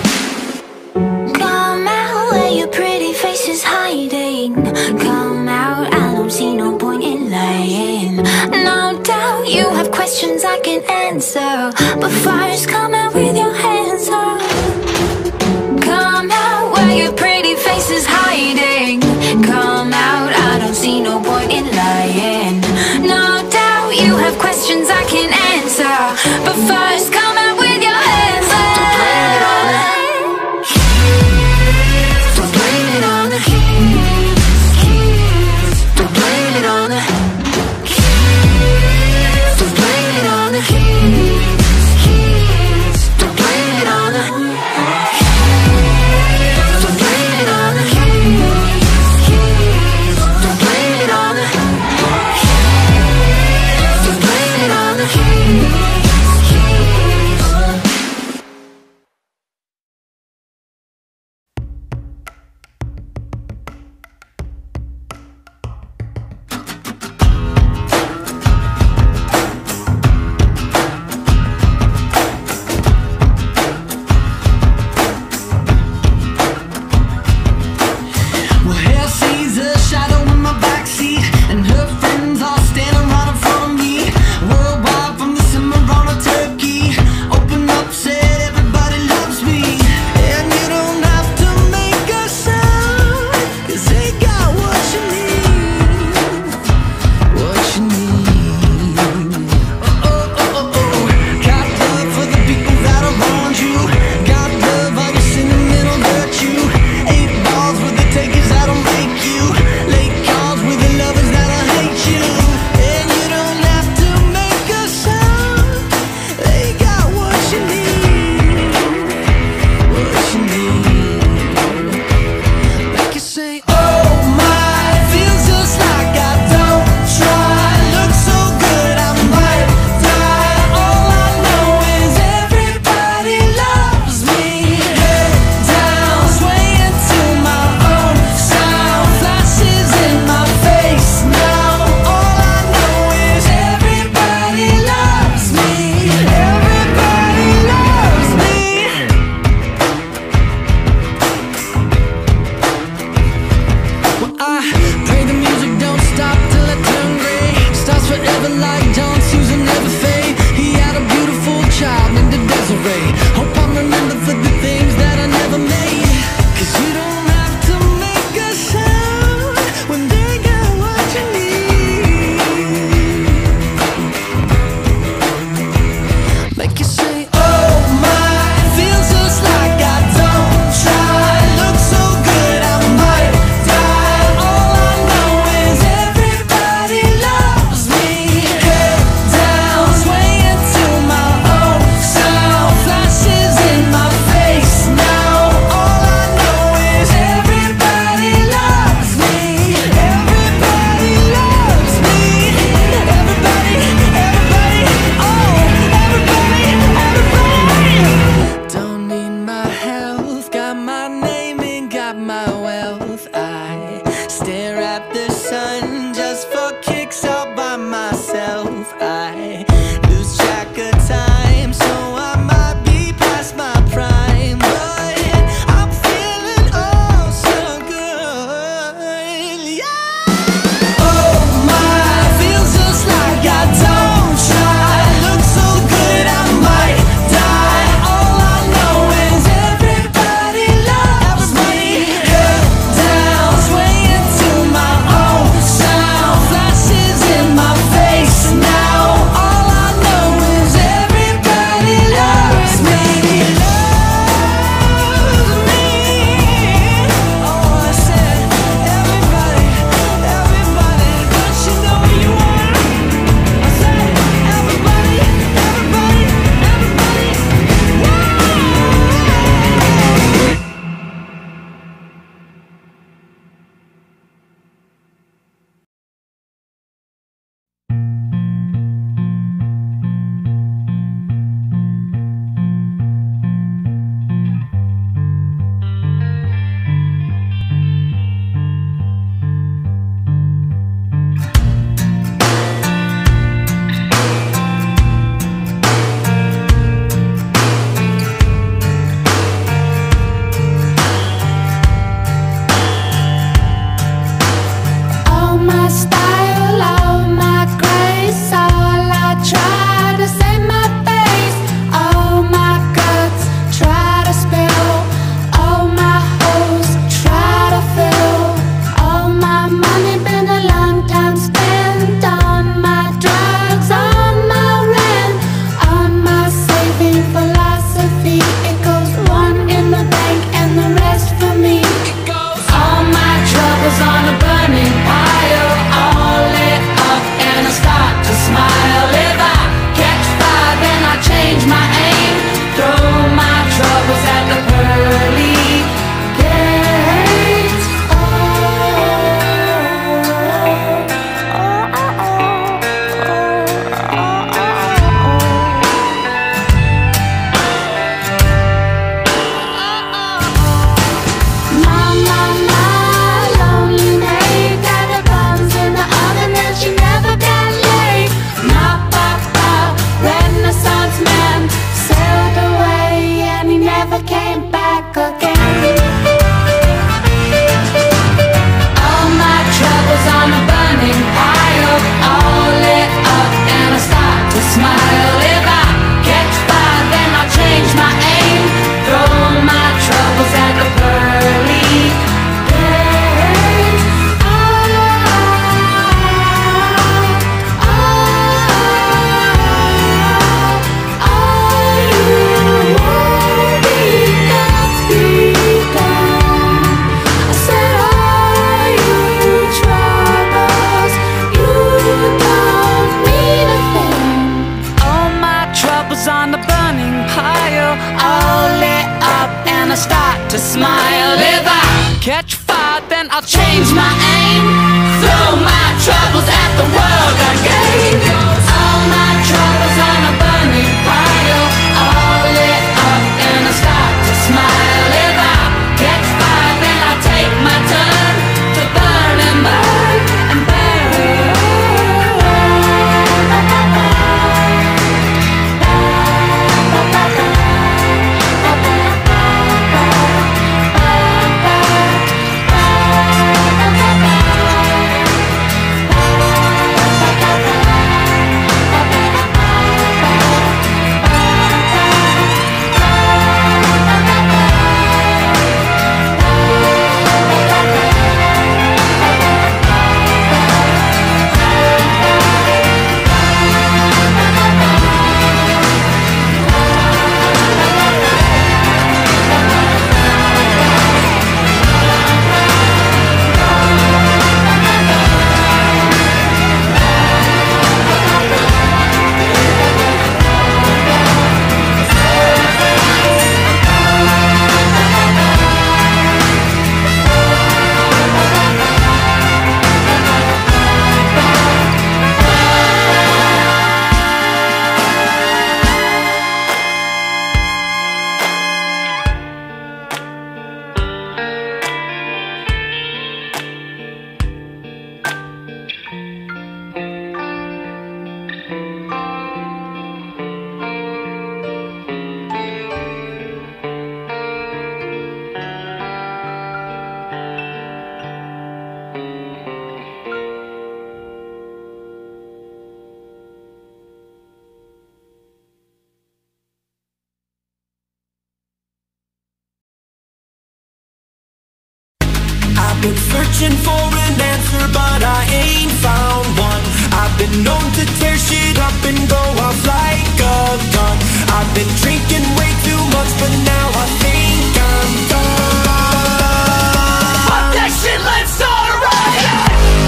Come out where your pretty face is hiding. Come out, I don't see no point in lying. No doubt you have questions I can answer, but first come out with your hands up. Come out where your pretty face is hiding. Come out, I don't see no point in lying. No doubt you have questions I can answer, but first come out with your hands up. Don't blame it on the keys. Don't blame it on the keys. Don't blame it on the keys. Keys. Don't blame it on the keys. Don't blame it on the keys. Keys. Don't blame it on the keys. Don't blame it on the keys. Well, hell sees a shadow in my backseat, and her friends all standing right in front of me. Worldwide from the Cimarron to Turkey. Open up, said everybody loves me. And you don't have to make a sound, 'cause they got what you need. What you need. Oh, oh, oh, oh, oh. Got love for the people that are around you. Got love on your sentimental virtue. Eight balls with the takers that'll make you. Late calls with the lovers that'll hate you. And you don't have to make a sound. They got what you need. What you need. Make you say, oh my, feels just like I don't try. Look so good, I might die. All I know is everybody loves me. Head down, swaying to my own sound. Flashes in my face now. All I know is everybody loves me. Everybody loves me. Well, I pray the music don't stop till I turn gray. Starts forever like John Susan never fade. He had a beautiful child named Desiree. Hope I'm remembered for the things that I never made. 'Cause you don't have to make a sound when they got what you need. Make you say, oh my, feels just like I don't try. Look so good, I might die. All I know is everybody loves me. Head down, swaying to my own sound. Flashes in my face now. All I know is to smile. If I catch fire, then I'll change my aim. Throw my troubles at the world again. All my troubles on a burning pile, all lit up and I start to smile. If I catch fire, then I'll take my turn to burn and burn and burn. Been searching for an answer, but I ain't found one. I've been known to tear shit up and go off like a gun. I've been drinking way too much, but now I think I'm done. Fuck that shit, let's start a riot.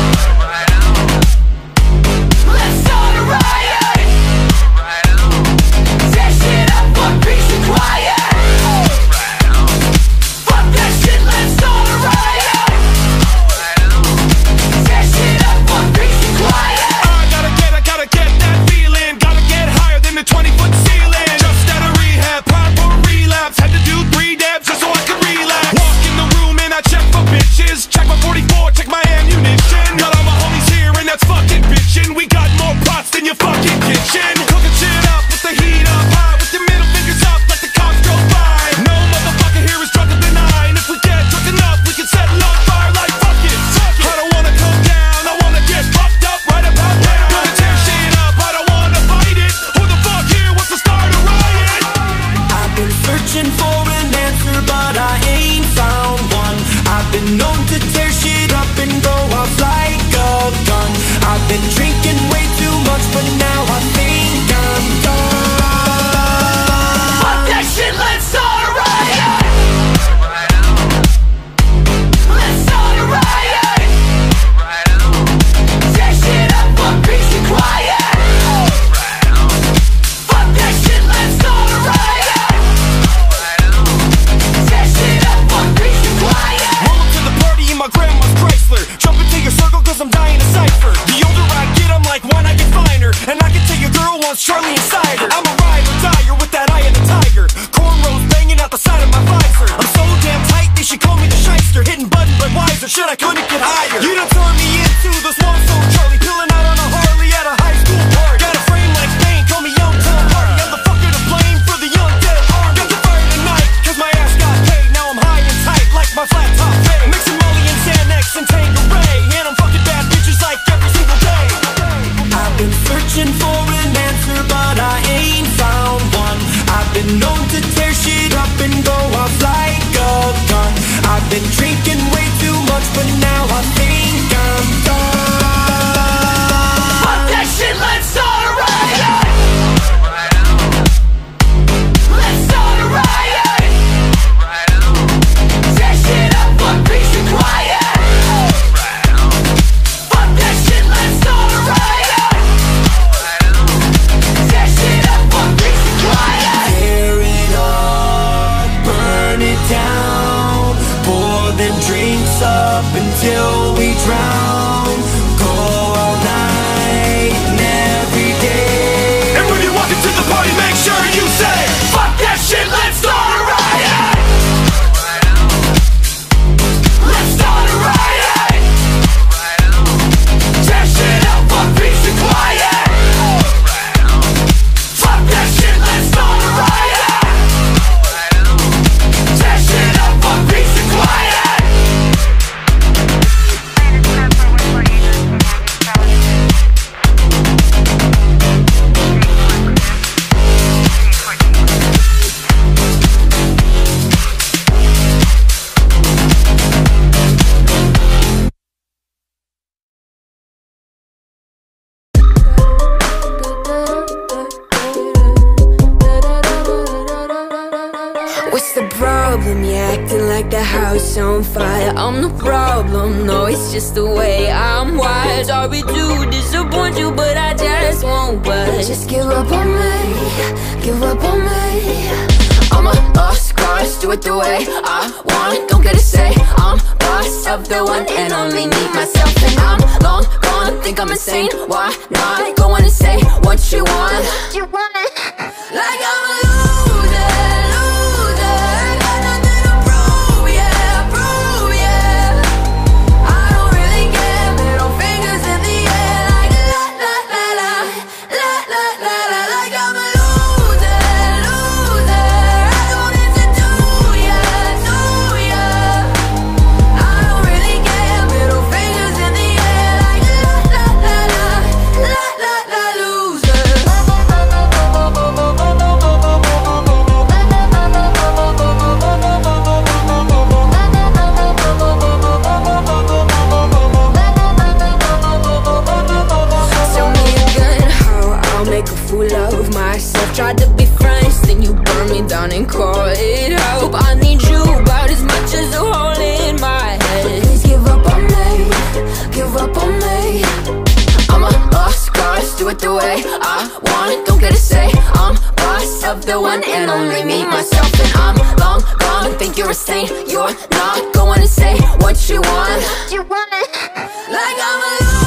Let's start a riot. Tear shit up for peace and quiet. Fuck that shit, let's start a riot. twenty foot ceiling, just out of rehab, pop or relapse. Had to do three dabs just so I could relax. Walk in the room and I check for bitches. Check my forty-four, check my ammunition. Got all my homies here and that's fucking bitchin'. We got more pots than your fucking kitchen. Cooking shit up with the heat up high, with your middle fingers up like the cops go by. No motherfucker here is drunker than I, and if we get drunk enough, we can set it on fire like fuck it. I don't wanna come down, I wanna get fucked up right about now. Gonna tear shit up, I don't wanna fight it. Who the fuck here wants to start a riot? I've been searching for an answer, but I ain't found one. I've been known to tear shit up and go off like a gun. I've been drinking way too much, but now I think I'm done. Fuck that shit, let's start a riot. Let's start a riot. Tear shit up for peace and quiet. Fuck that shit, let's start a riot. Tear shit up for peace and quiet. Roll up to the party in my grandma's Chrysler. Jump into your circle cause I'm dying to cipher. The older I get, I'm like, why not get finer? And I can tell your girl wants Charlie inside her. I'm a ride or dyer with that eye of the tiger. Cornrows banging out the side of my visor. I'm so damn tight, they should call me the shyster. Hitting button but wiser, shit I couldn't get higher. You done turned me into the swan soul Charlie. Peeling out on a Harley at a high school party. Got a frame like Bane, call me Young Tom Hardy. I'm the fucker to blame for the young dead army. Got the fire tonight, cause my ass got paid. Now I'm high and tight like my flat top fade. Mixing Molly and Xanax and Tanqueray. And I'm fucking bad bitches like every single day. I've been searching for an answer, but I ain't found one. I've been known to tear shit up and go off like a gun. I've been drinking way too much, but now I think I'm done. Fuck that shit, let's start a riot. Let's start a riot. Tear shit up for peace and quiet. Fuck that shit, let's start a riot. Tear shit up for peace and quiet. Tear it up, burn it down. pour the drinks up until we drown. Go all night and every day. And when you walk into the party, make sure you say, fuck that shit, let's start a riot. Let's start a riot. Tear shit up for peace and quiet. Fuck that shit, let's start a riot. Tear shit up for peace and quiet. What's the problem? You acting like the house on fire. I'm the problem, no, it's just the way I'm wired. Sorry to disappoint you, but I just won't budge. Just give up on me, give up on me. I'm a lost cause, do it the way I want. Don't get to say I'm boss of the one and only me, myself. And I'm long gone, think I'm insane. Why not go on and say what you want? You want it like I'm a loser. Tried to be friends, then you burned me down and call it hope. I need you about as much as a hole in my head. But please give up on me, give up on me. I'm a lost cause, do it the way I want. Don't get to say I'm boss of the one and only me, myself. And I'm long gone, think you're insane. You're not going to say what you want. You want it like I'm a loser.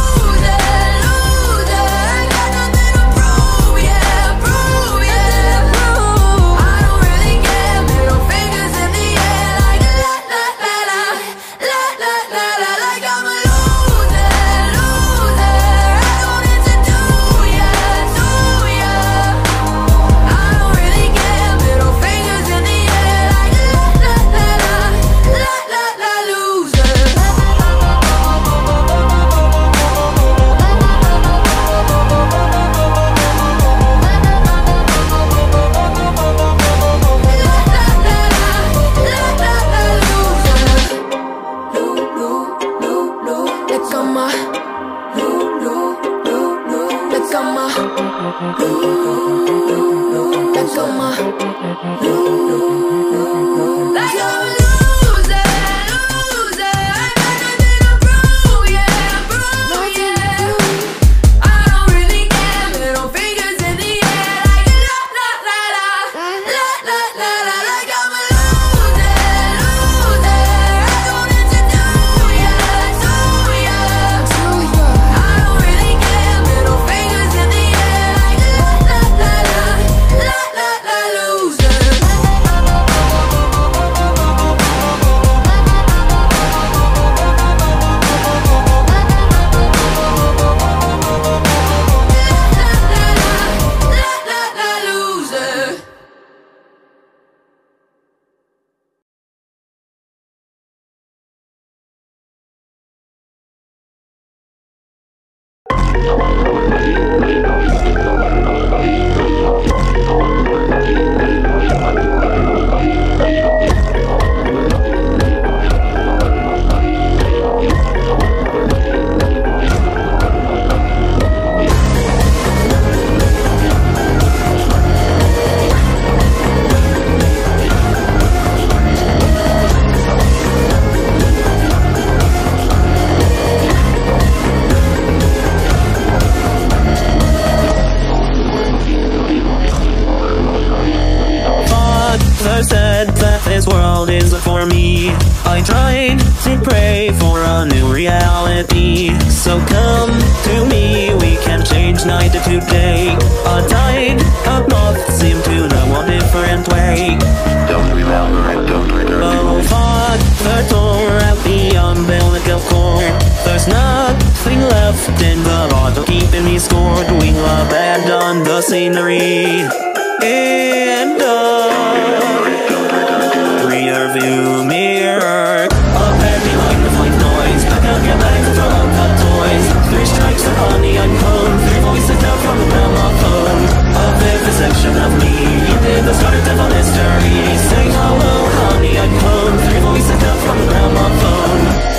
world is for me. I tried to pray for a new reality. So come to me, we can change night to day. A tide of moths seem to know a different way. Don't remember it, don't return to Oh, Father tore out the umbilical cord. There's nothing left in the bottle keeping me scored. We'll abandon the scenery in the rear view mirror. A baby like the white noise. Pack up your bags and throw out cut toys. Three strikes of honey and comb. Three voices down from the gramophone. A vivisection of me. You did the start of all history. Sing hello, honey and comb. Three voices down from the gramophone.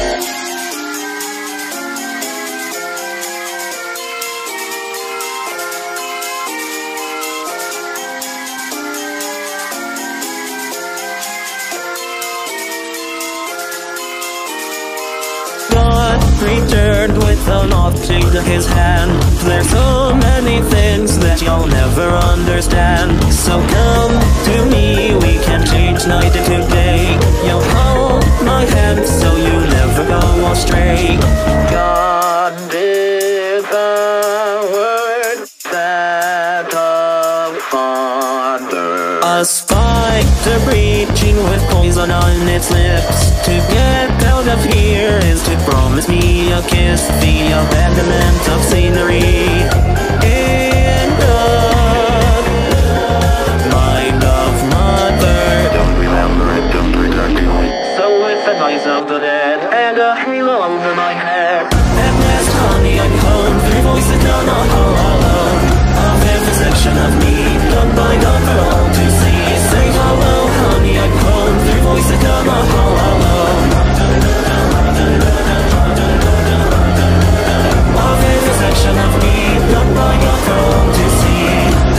Returned with an object in his hand. There's so many things that you'll never understand. So come to me, we can change night to day. You'll hold my hand so you never go astray. God did the word that the Father. A spider breaching with poison on its lips. To get out of here is to promise me a kiss. The abandonment of scenery in the mind of mother. Don't remember it, don't return to it. So with the noise of the dead and a halo over my head, at last honey I'm home. Three voices down a hall alone. A vivisection of me, done by God for all to see. Say hello honey I'm home. Three voices down a hall alone. A vivisection of me, done by God for all to see.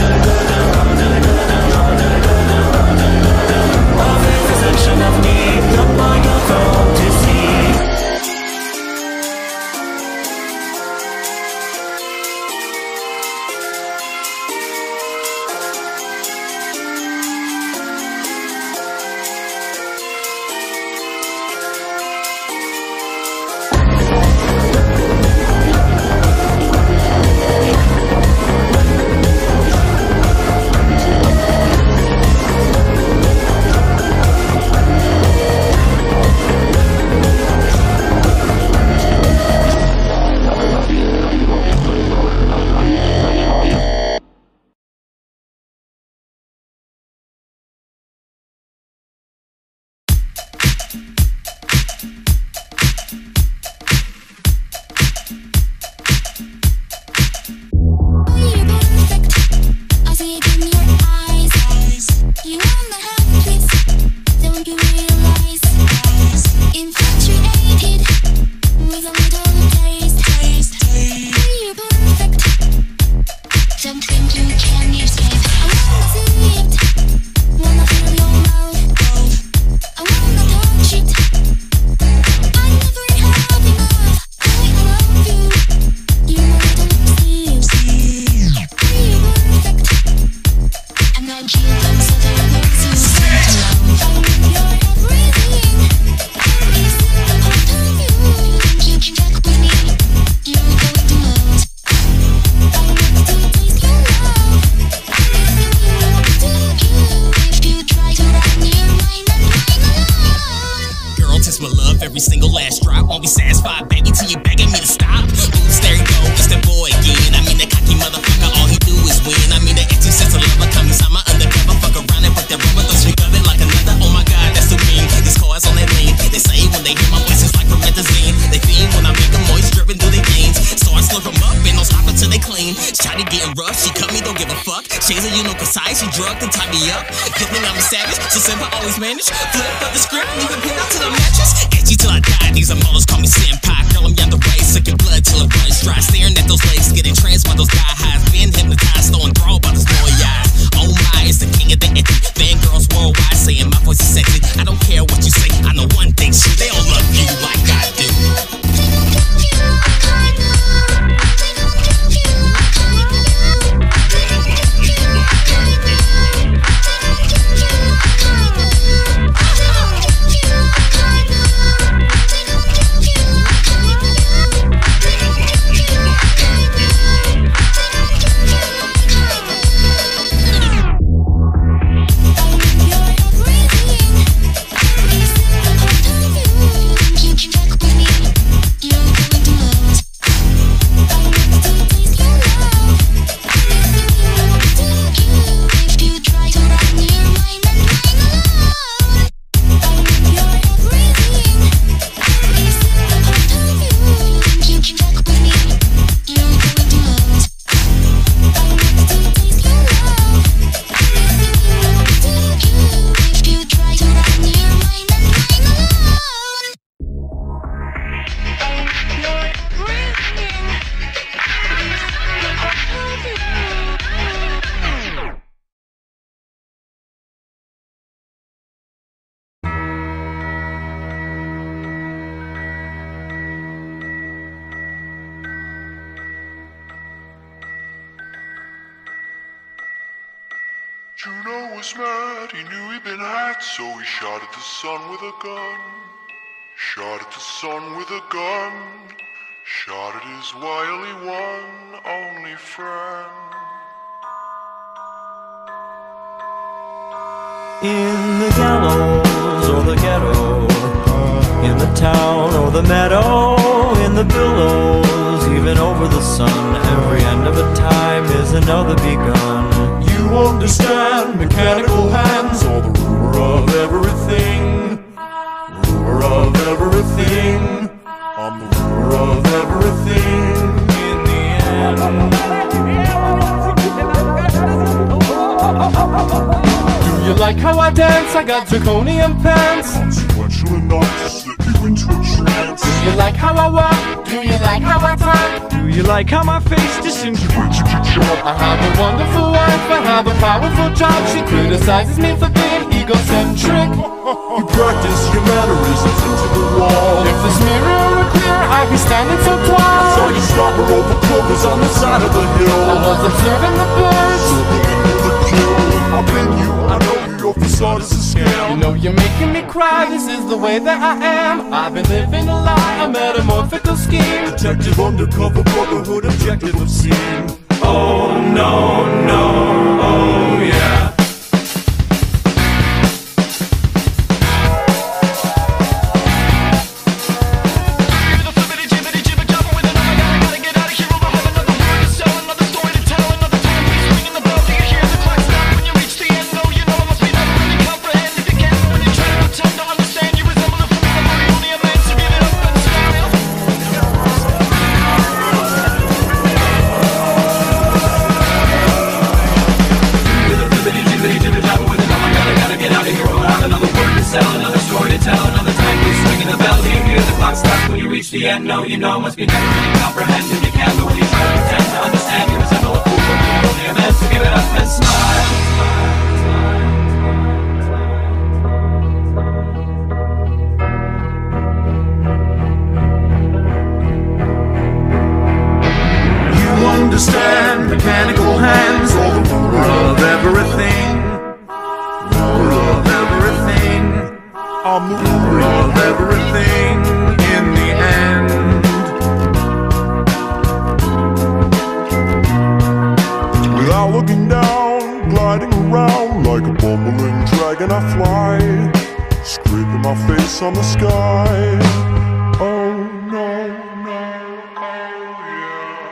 A vivisection of me, done by God for all to see. Juno was mad, he knew he'd been had, so he shot at the sun with a gun. Shot at the sun with a gun. Shot at his wily one, only friend. In the gallows or the ghetto, in the town or the meadow, in the billows, even over the sun, every end of a time is another begun. You understand mechanical hands, or the ruler of everything. Ruler of everything. I'm the ruler of everything. In the end. Do you like how I dance? I got draconian pants. Consequential enough to slip you into a trance. Do you like how I walk? Do you like how I talk? Do you like how my face disintegrates you can chop? I have a wonderful wife, I have a powerful job. She criticizes me for being egocentric. You practice your mannerisms into the wall. If this mirror were clear, I'd be standing so tall. So you stop her over clovers on the side of the hill. I was observing the birds. The kill. I've been you, I know you, your facade is a scam. You know you're making me cry, this is the way that I am. I've been living a lie, a metamorphical scheme. Detective undercover, brotherhood, objective obscene. Oh no, no, oh yeah. The end, no, you know, must be never really comprehended. You can't, but when you try to pretend to understand, you resemble a fool, but you're only a man, so give it up and smile. You understand mechanical hands, or the ruler of everything. Ruler of everything. I'm the ruler of everything. In the end, without looking down, gliding around like a bumbling dragon, I fly, scraping my face on the sky. Oh no, no, oh yeah.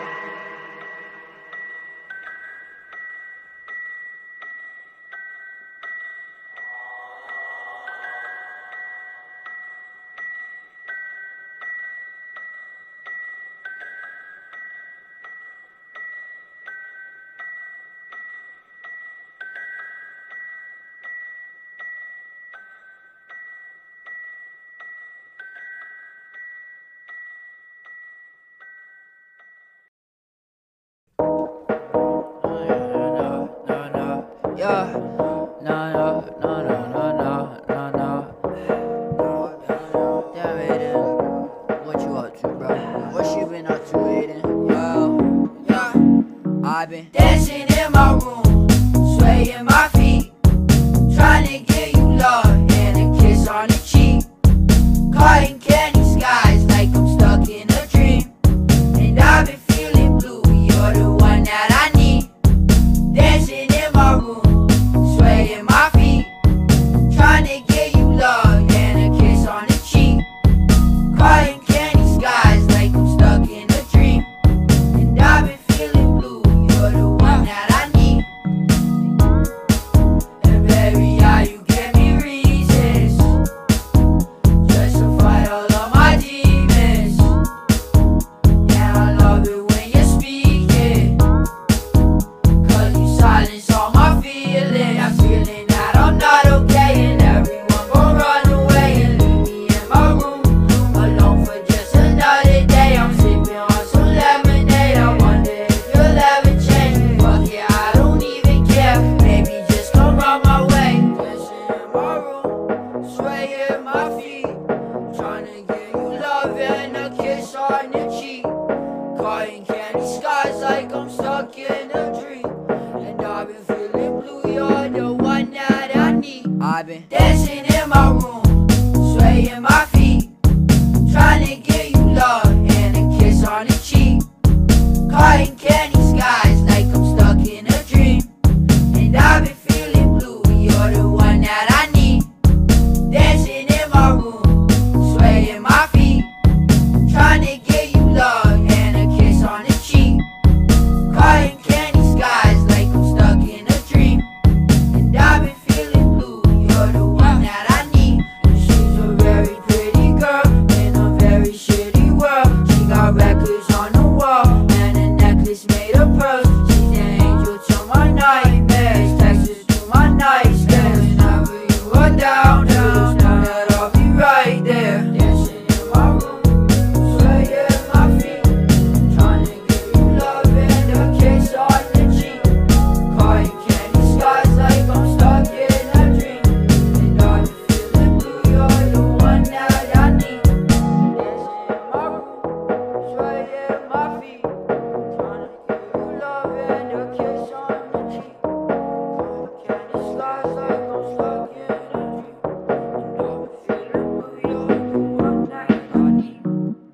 Yeah, no, no, no, no, no, no, no, no. Damn, Aiden, what you up to, bro? What you been up to, Aiden? Well, yeah, I've been dancing in my room, swaying my feet, trying to get you love and a kiss on the cheek, cutting candy skies like I'm stuck in a dream, and I've been feeling blue. You're the one that I need. Dancing in my room, swaying my feet, trying to get you love and a kiss on the cheek, crying candy skies like I'm stuck in a dream, and I've been feeling blue. You're the one that I need. And baby, yeah, you give me reasons, justify all of my demons. Yeah, I love it when you speak it, cause you silence all my feelings. I'm feeling that I'm not okay, and everyone gon' run away and leave me in my room alone for just another day. I'm sipping on some lemonade. I wonder if you'll ever change. Fuck yeah, I don't even care. Maybe just come round my way. Dancing in my room, swaying my feet, trying to get you love and a kiss on the cheek, cutting candy skies like I'm stuck in a dream, and I've been feeling blue. You're the been dancing in my room, swaying my feet, trying to get you love and a kiss on the cheek. Cotton candy skies like I'm stuck in a dream, and I've been feeling blue, you're the one that I need. Dancing in my room, swaying my feet, trying to get you love and a kiss on the cheek. Cotton candy skies like I'm stuck in a dream, and I've been feeling blue, you're the one that I need. And she's a very pretty girl in a very shitty world. She got records on the wall and a necklace made of pearls. She's an angel to my nightmares, texts to my nightstands. Whenever you are down, just know that I'll be right there. Dancing in my room, swaying my feet, trying to give you love and a kiss on the cheek. Cotton candy skies like I'm stuck in a dream, and I've been feeling blue, you're the one that I need. Dancing in my room, swaying my feet, trying to give you love and a kiss on the cheek. Cotton candy skies like I'm stuck in a dream, and I've been feeling blue, you're the one that I need.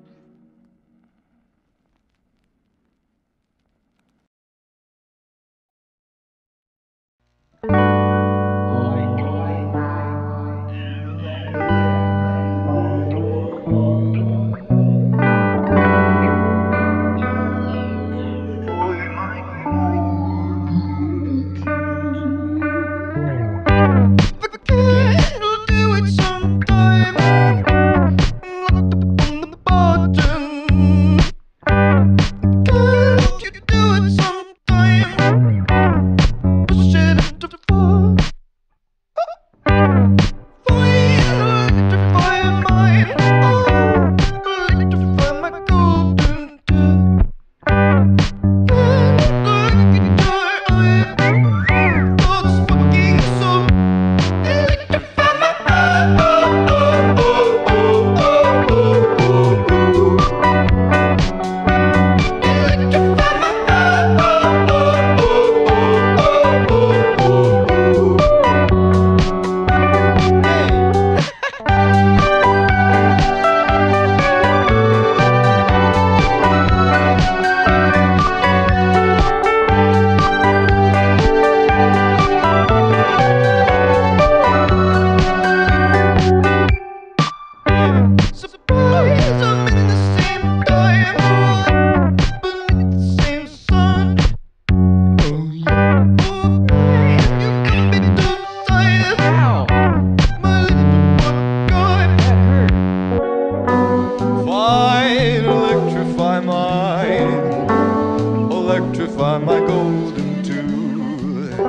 Fine, electrify mine, electrify my golden tooth.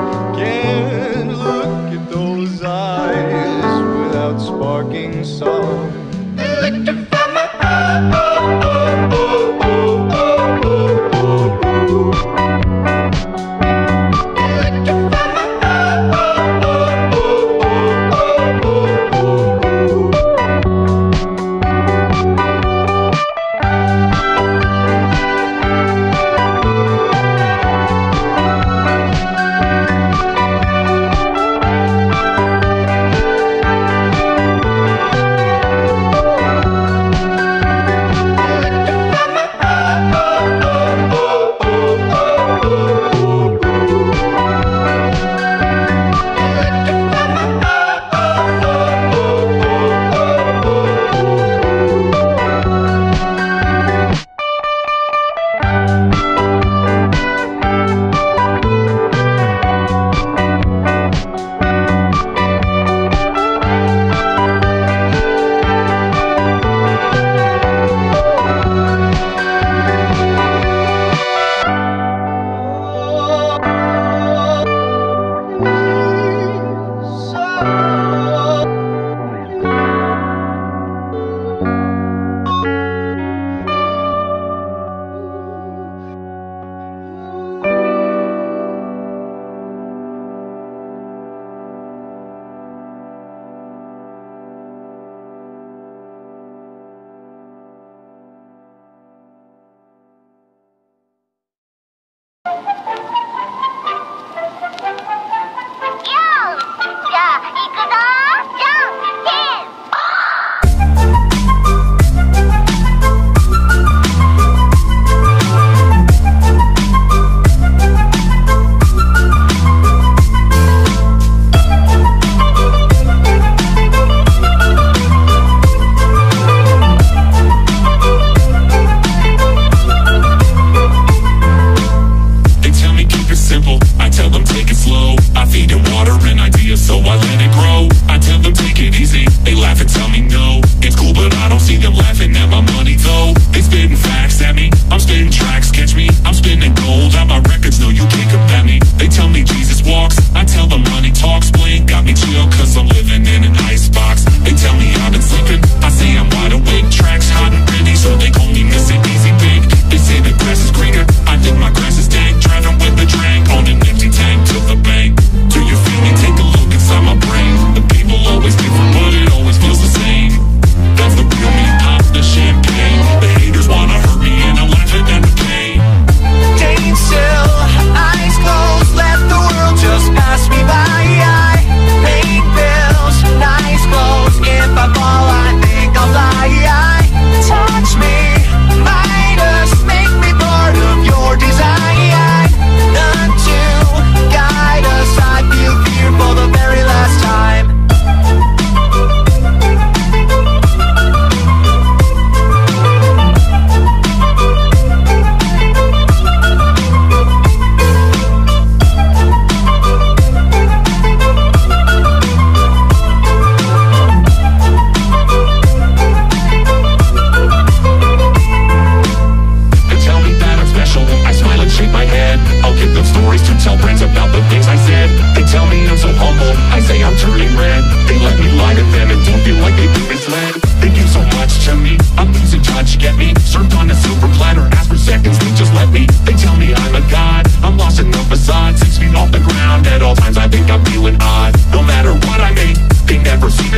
Can't look at those eyes without sparking song. Electrify my oh, oh, oh, oh, oh, oh, oh, oh, oh. Electrify my oh, oh, oh, oh, oh, oh, oh, oh.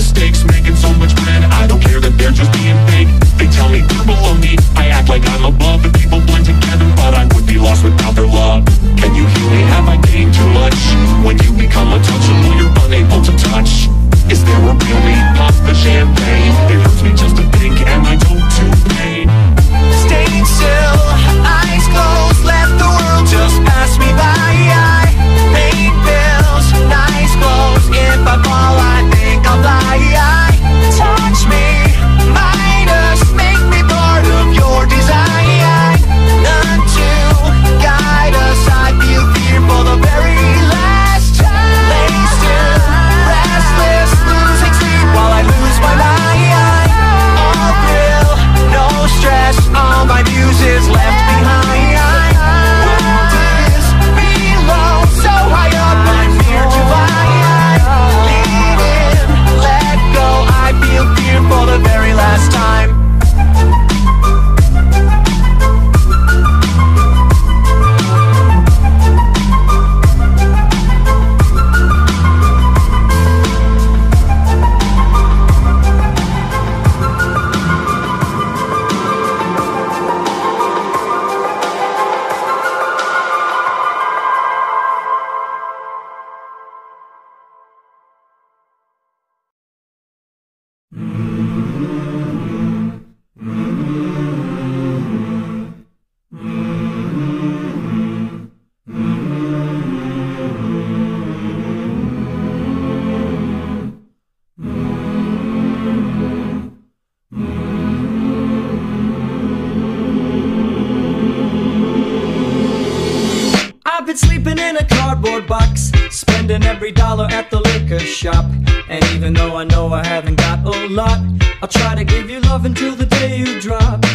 mistakes, making so much bread. I don't care that they're just being fake. They tell me they're below me, I act like I'm above. The people blend together, but I would be lost without their love. Can you hear me? Have I gained too much? When you become untouchable, you're unable to touch. Is there a real need? Pop the champagne. It hurts me just to think, am I doomed to pain? Staying still, eyes closed, let the world just pass me by. I paid bills, nice clothes. If I fall, I think I'll fly. I touch me, minus, make me part of your design. None to guide us. I feel fear for the very last time. Lay still, restless, losing sleep while I lose my mind. All thrill, no stress, all my muses left behind. World is below, so high up, I'm here to fly. Lean in, let go, I feel fear for the very last time. I've been sleeping in a cardboard box, spending every dollar at the liquor shop. And even though I know I haven't got a lot, I'll try to give you love until the day you drop.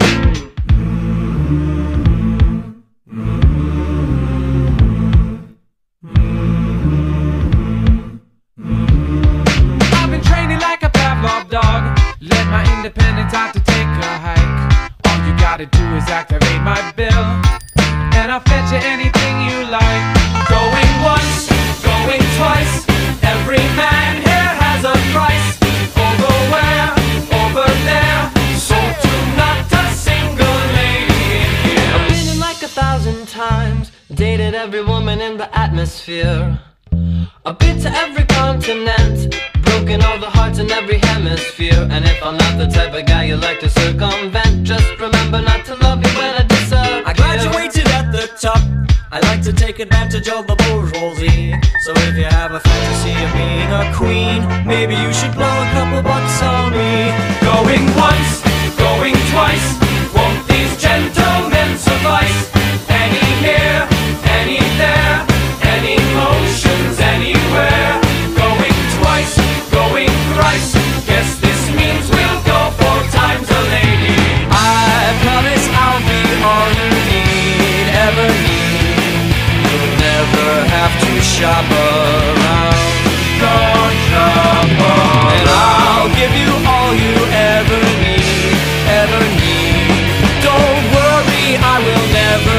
I've been training like a Pavlov dog, let my independence out to take a hike. All you gotta do is activate my bill, and I'll fetch you anything you like. Going once, going twice, every man here has a price. Over where, over there, sold to not a single lady in here. I've been in like a thousand times, dated every woman in the atmosphere. I've been to every continent, broken all the hearts in every hemisphere. And if I'm not the type of guy you like to circumvent, just remember not to love me when I deserve. I graduated at the top, I like to take advantage of the bourgeoisie. So if you have a fantasy of being a queen, maybe you should blow a couple bucks on me. Going once, going twice, won't these gentlemen suffice? Any here, any there, any motions anywhere. Going twice, going thrice, guess this means we'll go four times a lady. I promise I'll be all you need, ever need. You'll never have to shop around. Go shop around. And I'll give you all you ever need, ever need. Don't worry, I will never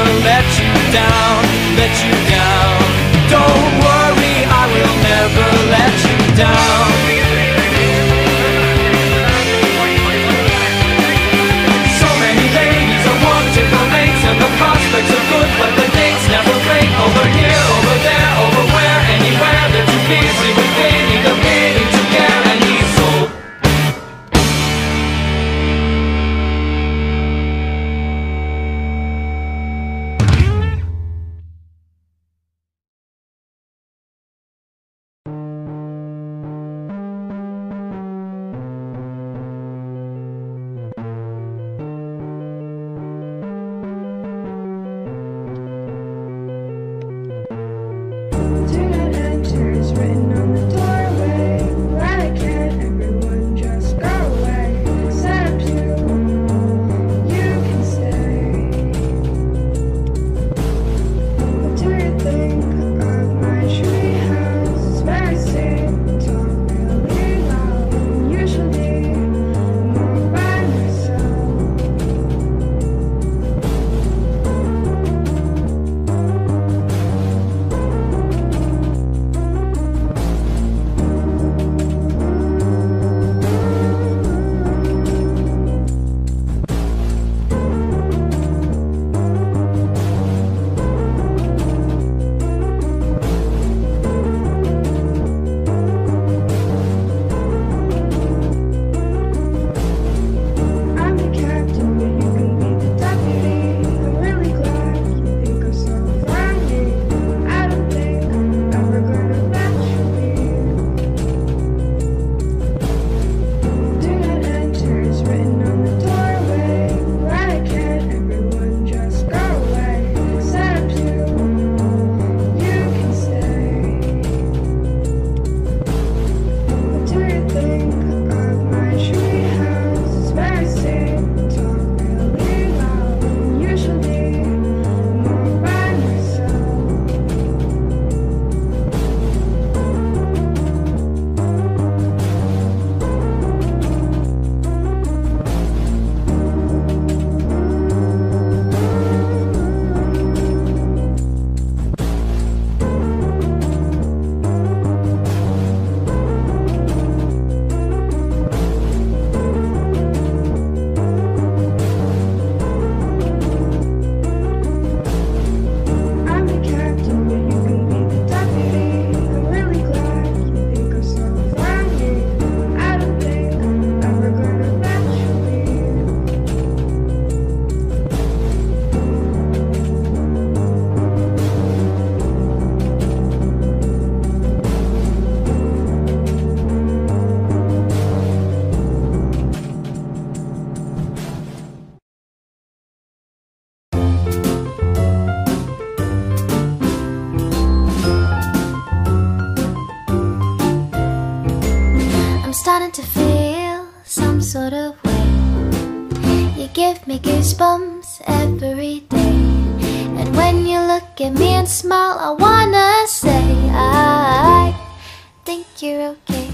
to feel some sort of way. You give me goosebumps every day. And when you look at me and smile, I wanna say I think you're okay.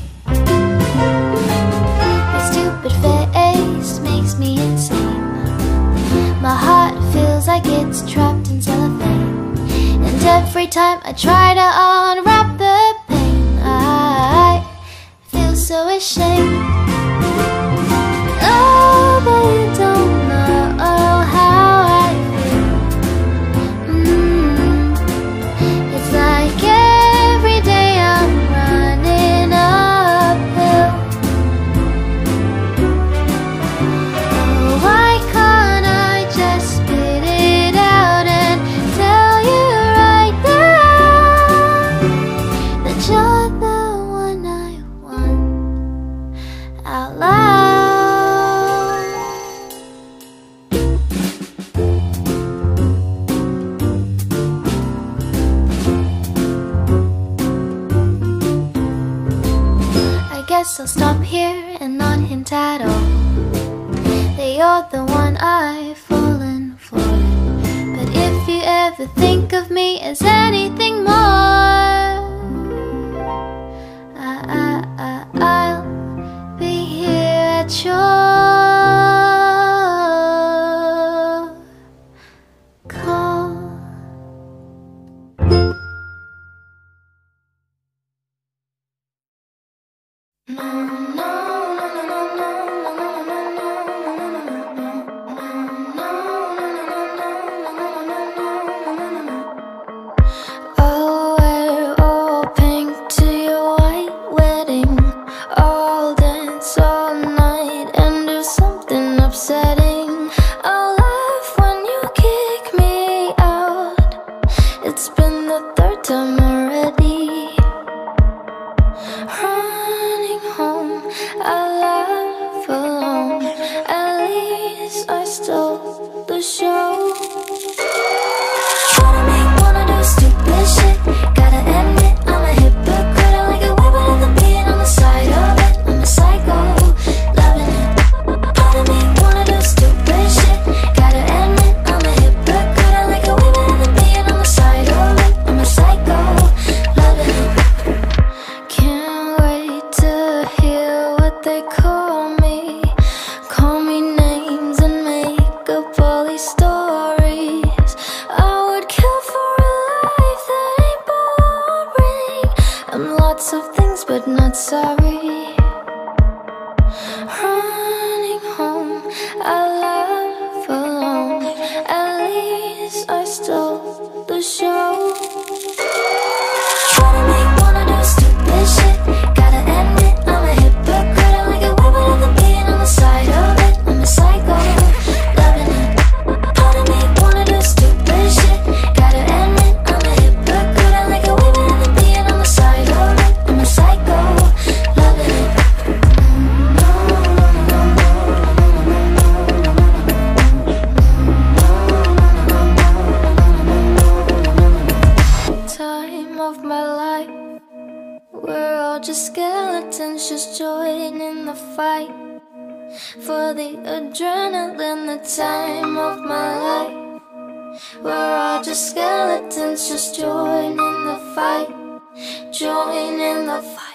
Your stupid face makes me insane. My heart feels like it's trapped in cellophane. And every time I try to unwrap the pain, I feel so ashamed. Oh, but you don't know how I feel. mm. It's like every day I'm running uphill. Oh, why can't I just spit it out and tell you right now that you're the one I want out loud? I guess I'll stop here and not hint at all that you're the one I've fallen for. But if you ever think of me as anything more, I, I, I, I'll be here at your call. I'll wear all pink to your white wedding. I'll dance all night and do something upsetting. I'll laugh when you kick me out. It's been the third time already. Running home, I laugh alone. At least I stole the show. Tryna make wanna do stupid shit. Gotta admit I'm a hypocrite. I like it way better than being on the side of it. I'm a psycho, loving it. Tryna make wanna do stupid shit. Gotta admit I'm a hypocrite. I like it way better than being on the side of it. I'm a psycho, loving it. Can't wait to hear what they call me. Call me names and make up all these stories. I would kill for a life that ain't boring. I'm lots of things but not sorry. Running home, I laugh alone. At least I stole the show. Tryna make wanna do stupid shit. Gotta admit I'm a hypocrite. I like it way better than being on the side of it. I'm a psycho, loving it. Tryna make wanna do stupid shit. Gotta admit I'm a hypocrite. I like it way better than being on the side of it. I'm a psycho, loving it. Time of my life, we're all just skeletons, just joining the fight for the adrenaline. The time of my life, we're all just skeletons, just joining the fight, joining the fight.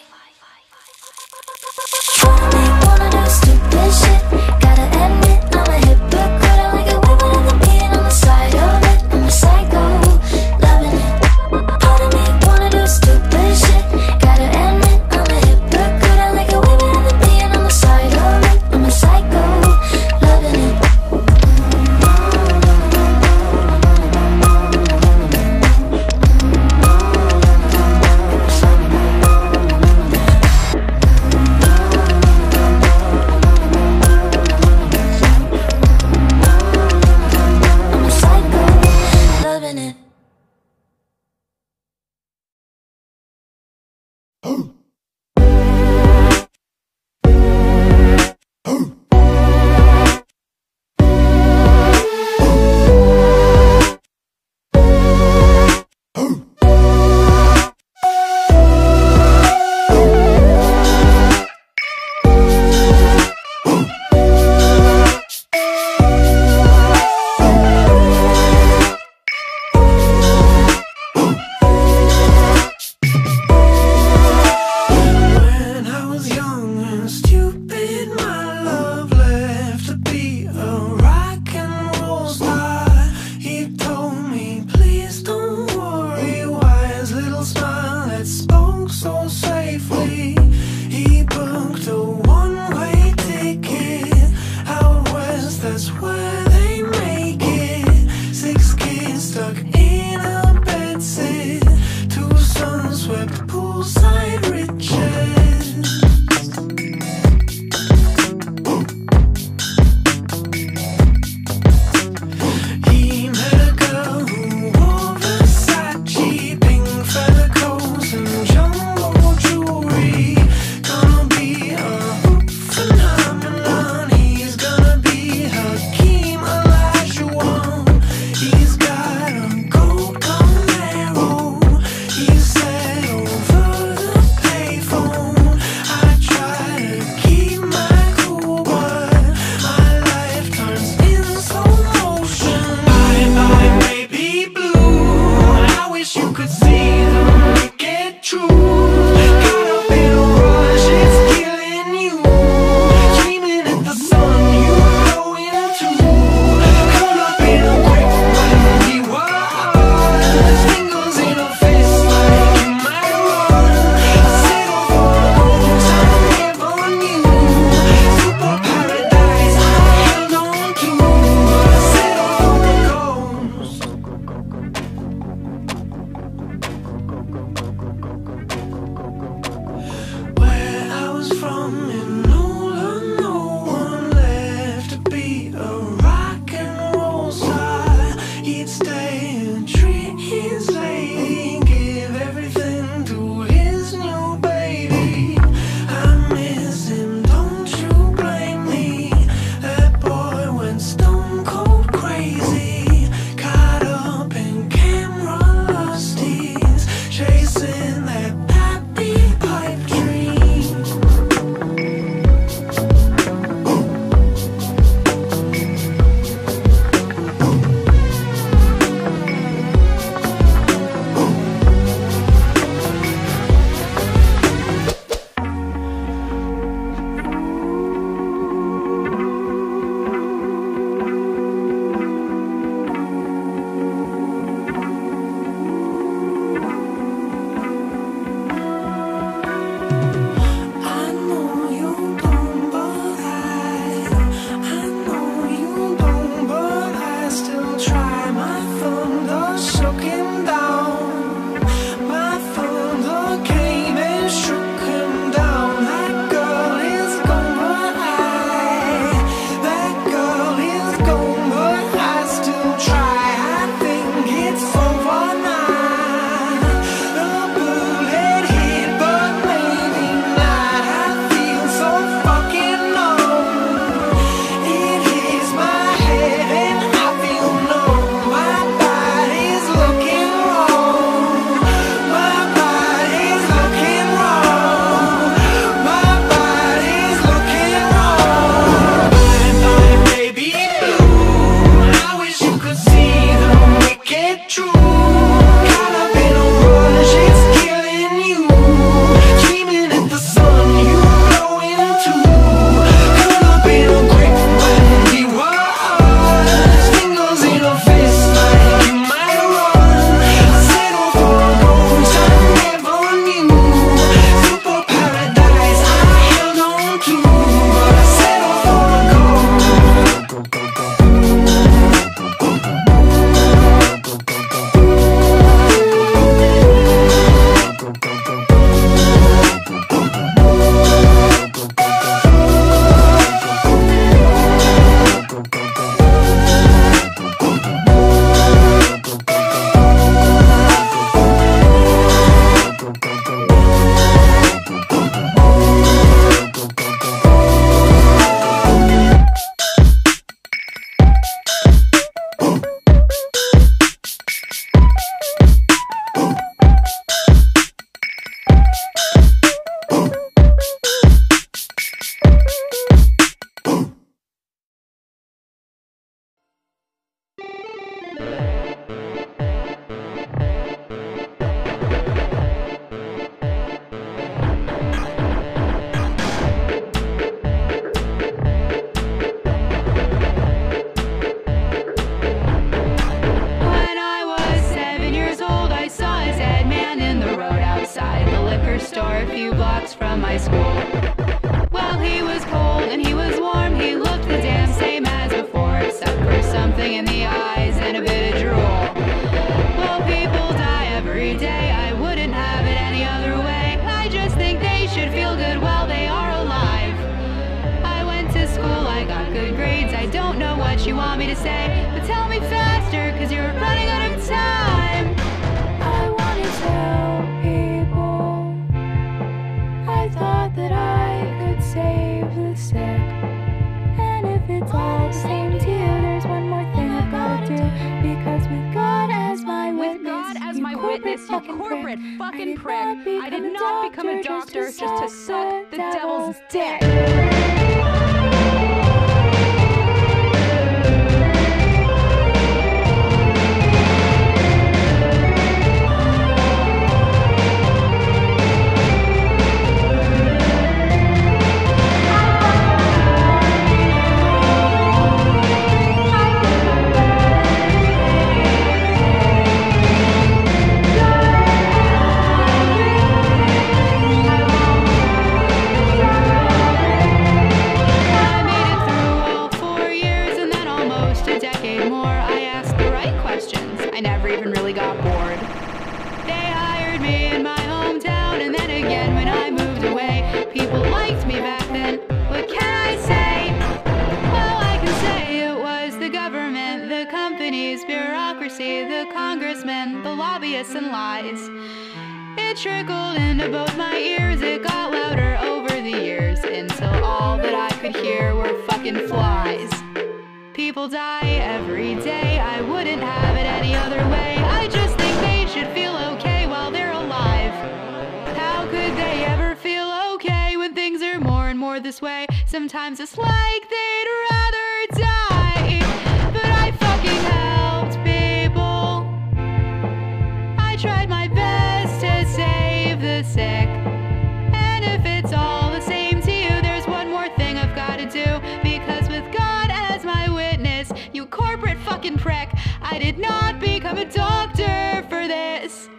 Tryna make wanna do stupid shit. Gotta admit I'm a hypocrite. I like it way better than being on the side of it. I'm a psycho, loving it. Tryna make wanna do stupid shit. Gotta admit I'm a hypocrite. I like it way better than being on the side of it. I'm a psycho, loving it. wanted my love left to be a rock and roll star. He told me, please don't worry, wise little smile that spoke so safely. He booked a one-way ticket out west, that's where they make it. Six kids stuck in a bedsit, two sun-swept poolside riches. don't know what you want me to say, but tell me faster, cause you're running out of time. I wanna tell people I thought that I could save the sick. And if it's all the same to you, there's one more thing I've gotta do. Because with God as my witness, God as my witness, you corporate fucking prick. I did not become a doctor just to suck the devil's dick. I never even really got bored. They hired me in my hometown, and then again when I moved away. People liked me back then. What can I say? All I can say, it was the government, the companies, bureaucracy, the congressmen, the lobbyists and lies. It trickled into both my ears, it got louder over the years, until all that I could hear were fucking flies. People die every day, I wouldn't have it any other way. I just think they should feel okay while they're alive. How could they ever feel okay when things are more and more this way? Sometimes it's like they'd rather die. But I fucking helped people. I tried my best to save the sick. And if it's all the same to you, there's one more thing I've gotta do. Because with God as my witness, you corporate fucking prick, I did not become a doctor for this.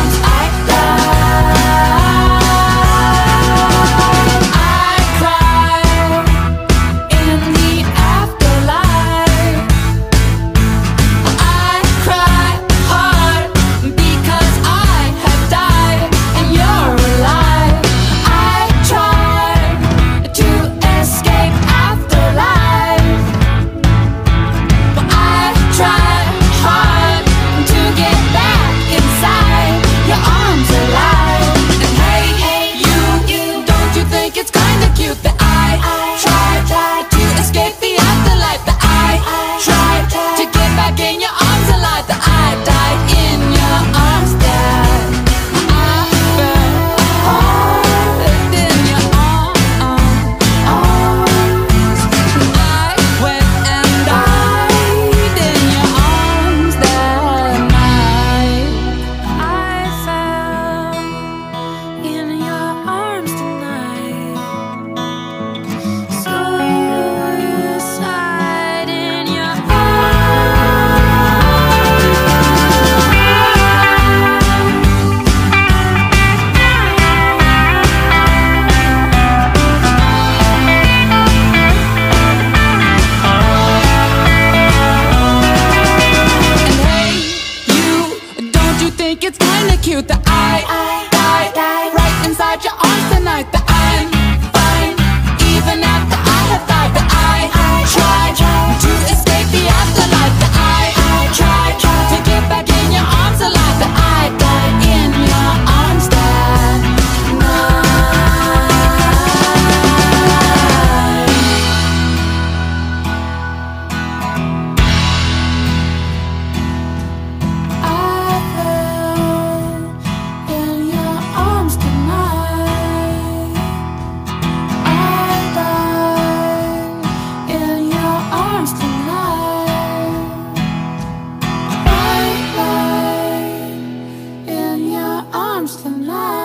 I comes to mind.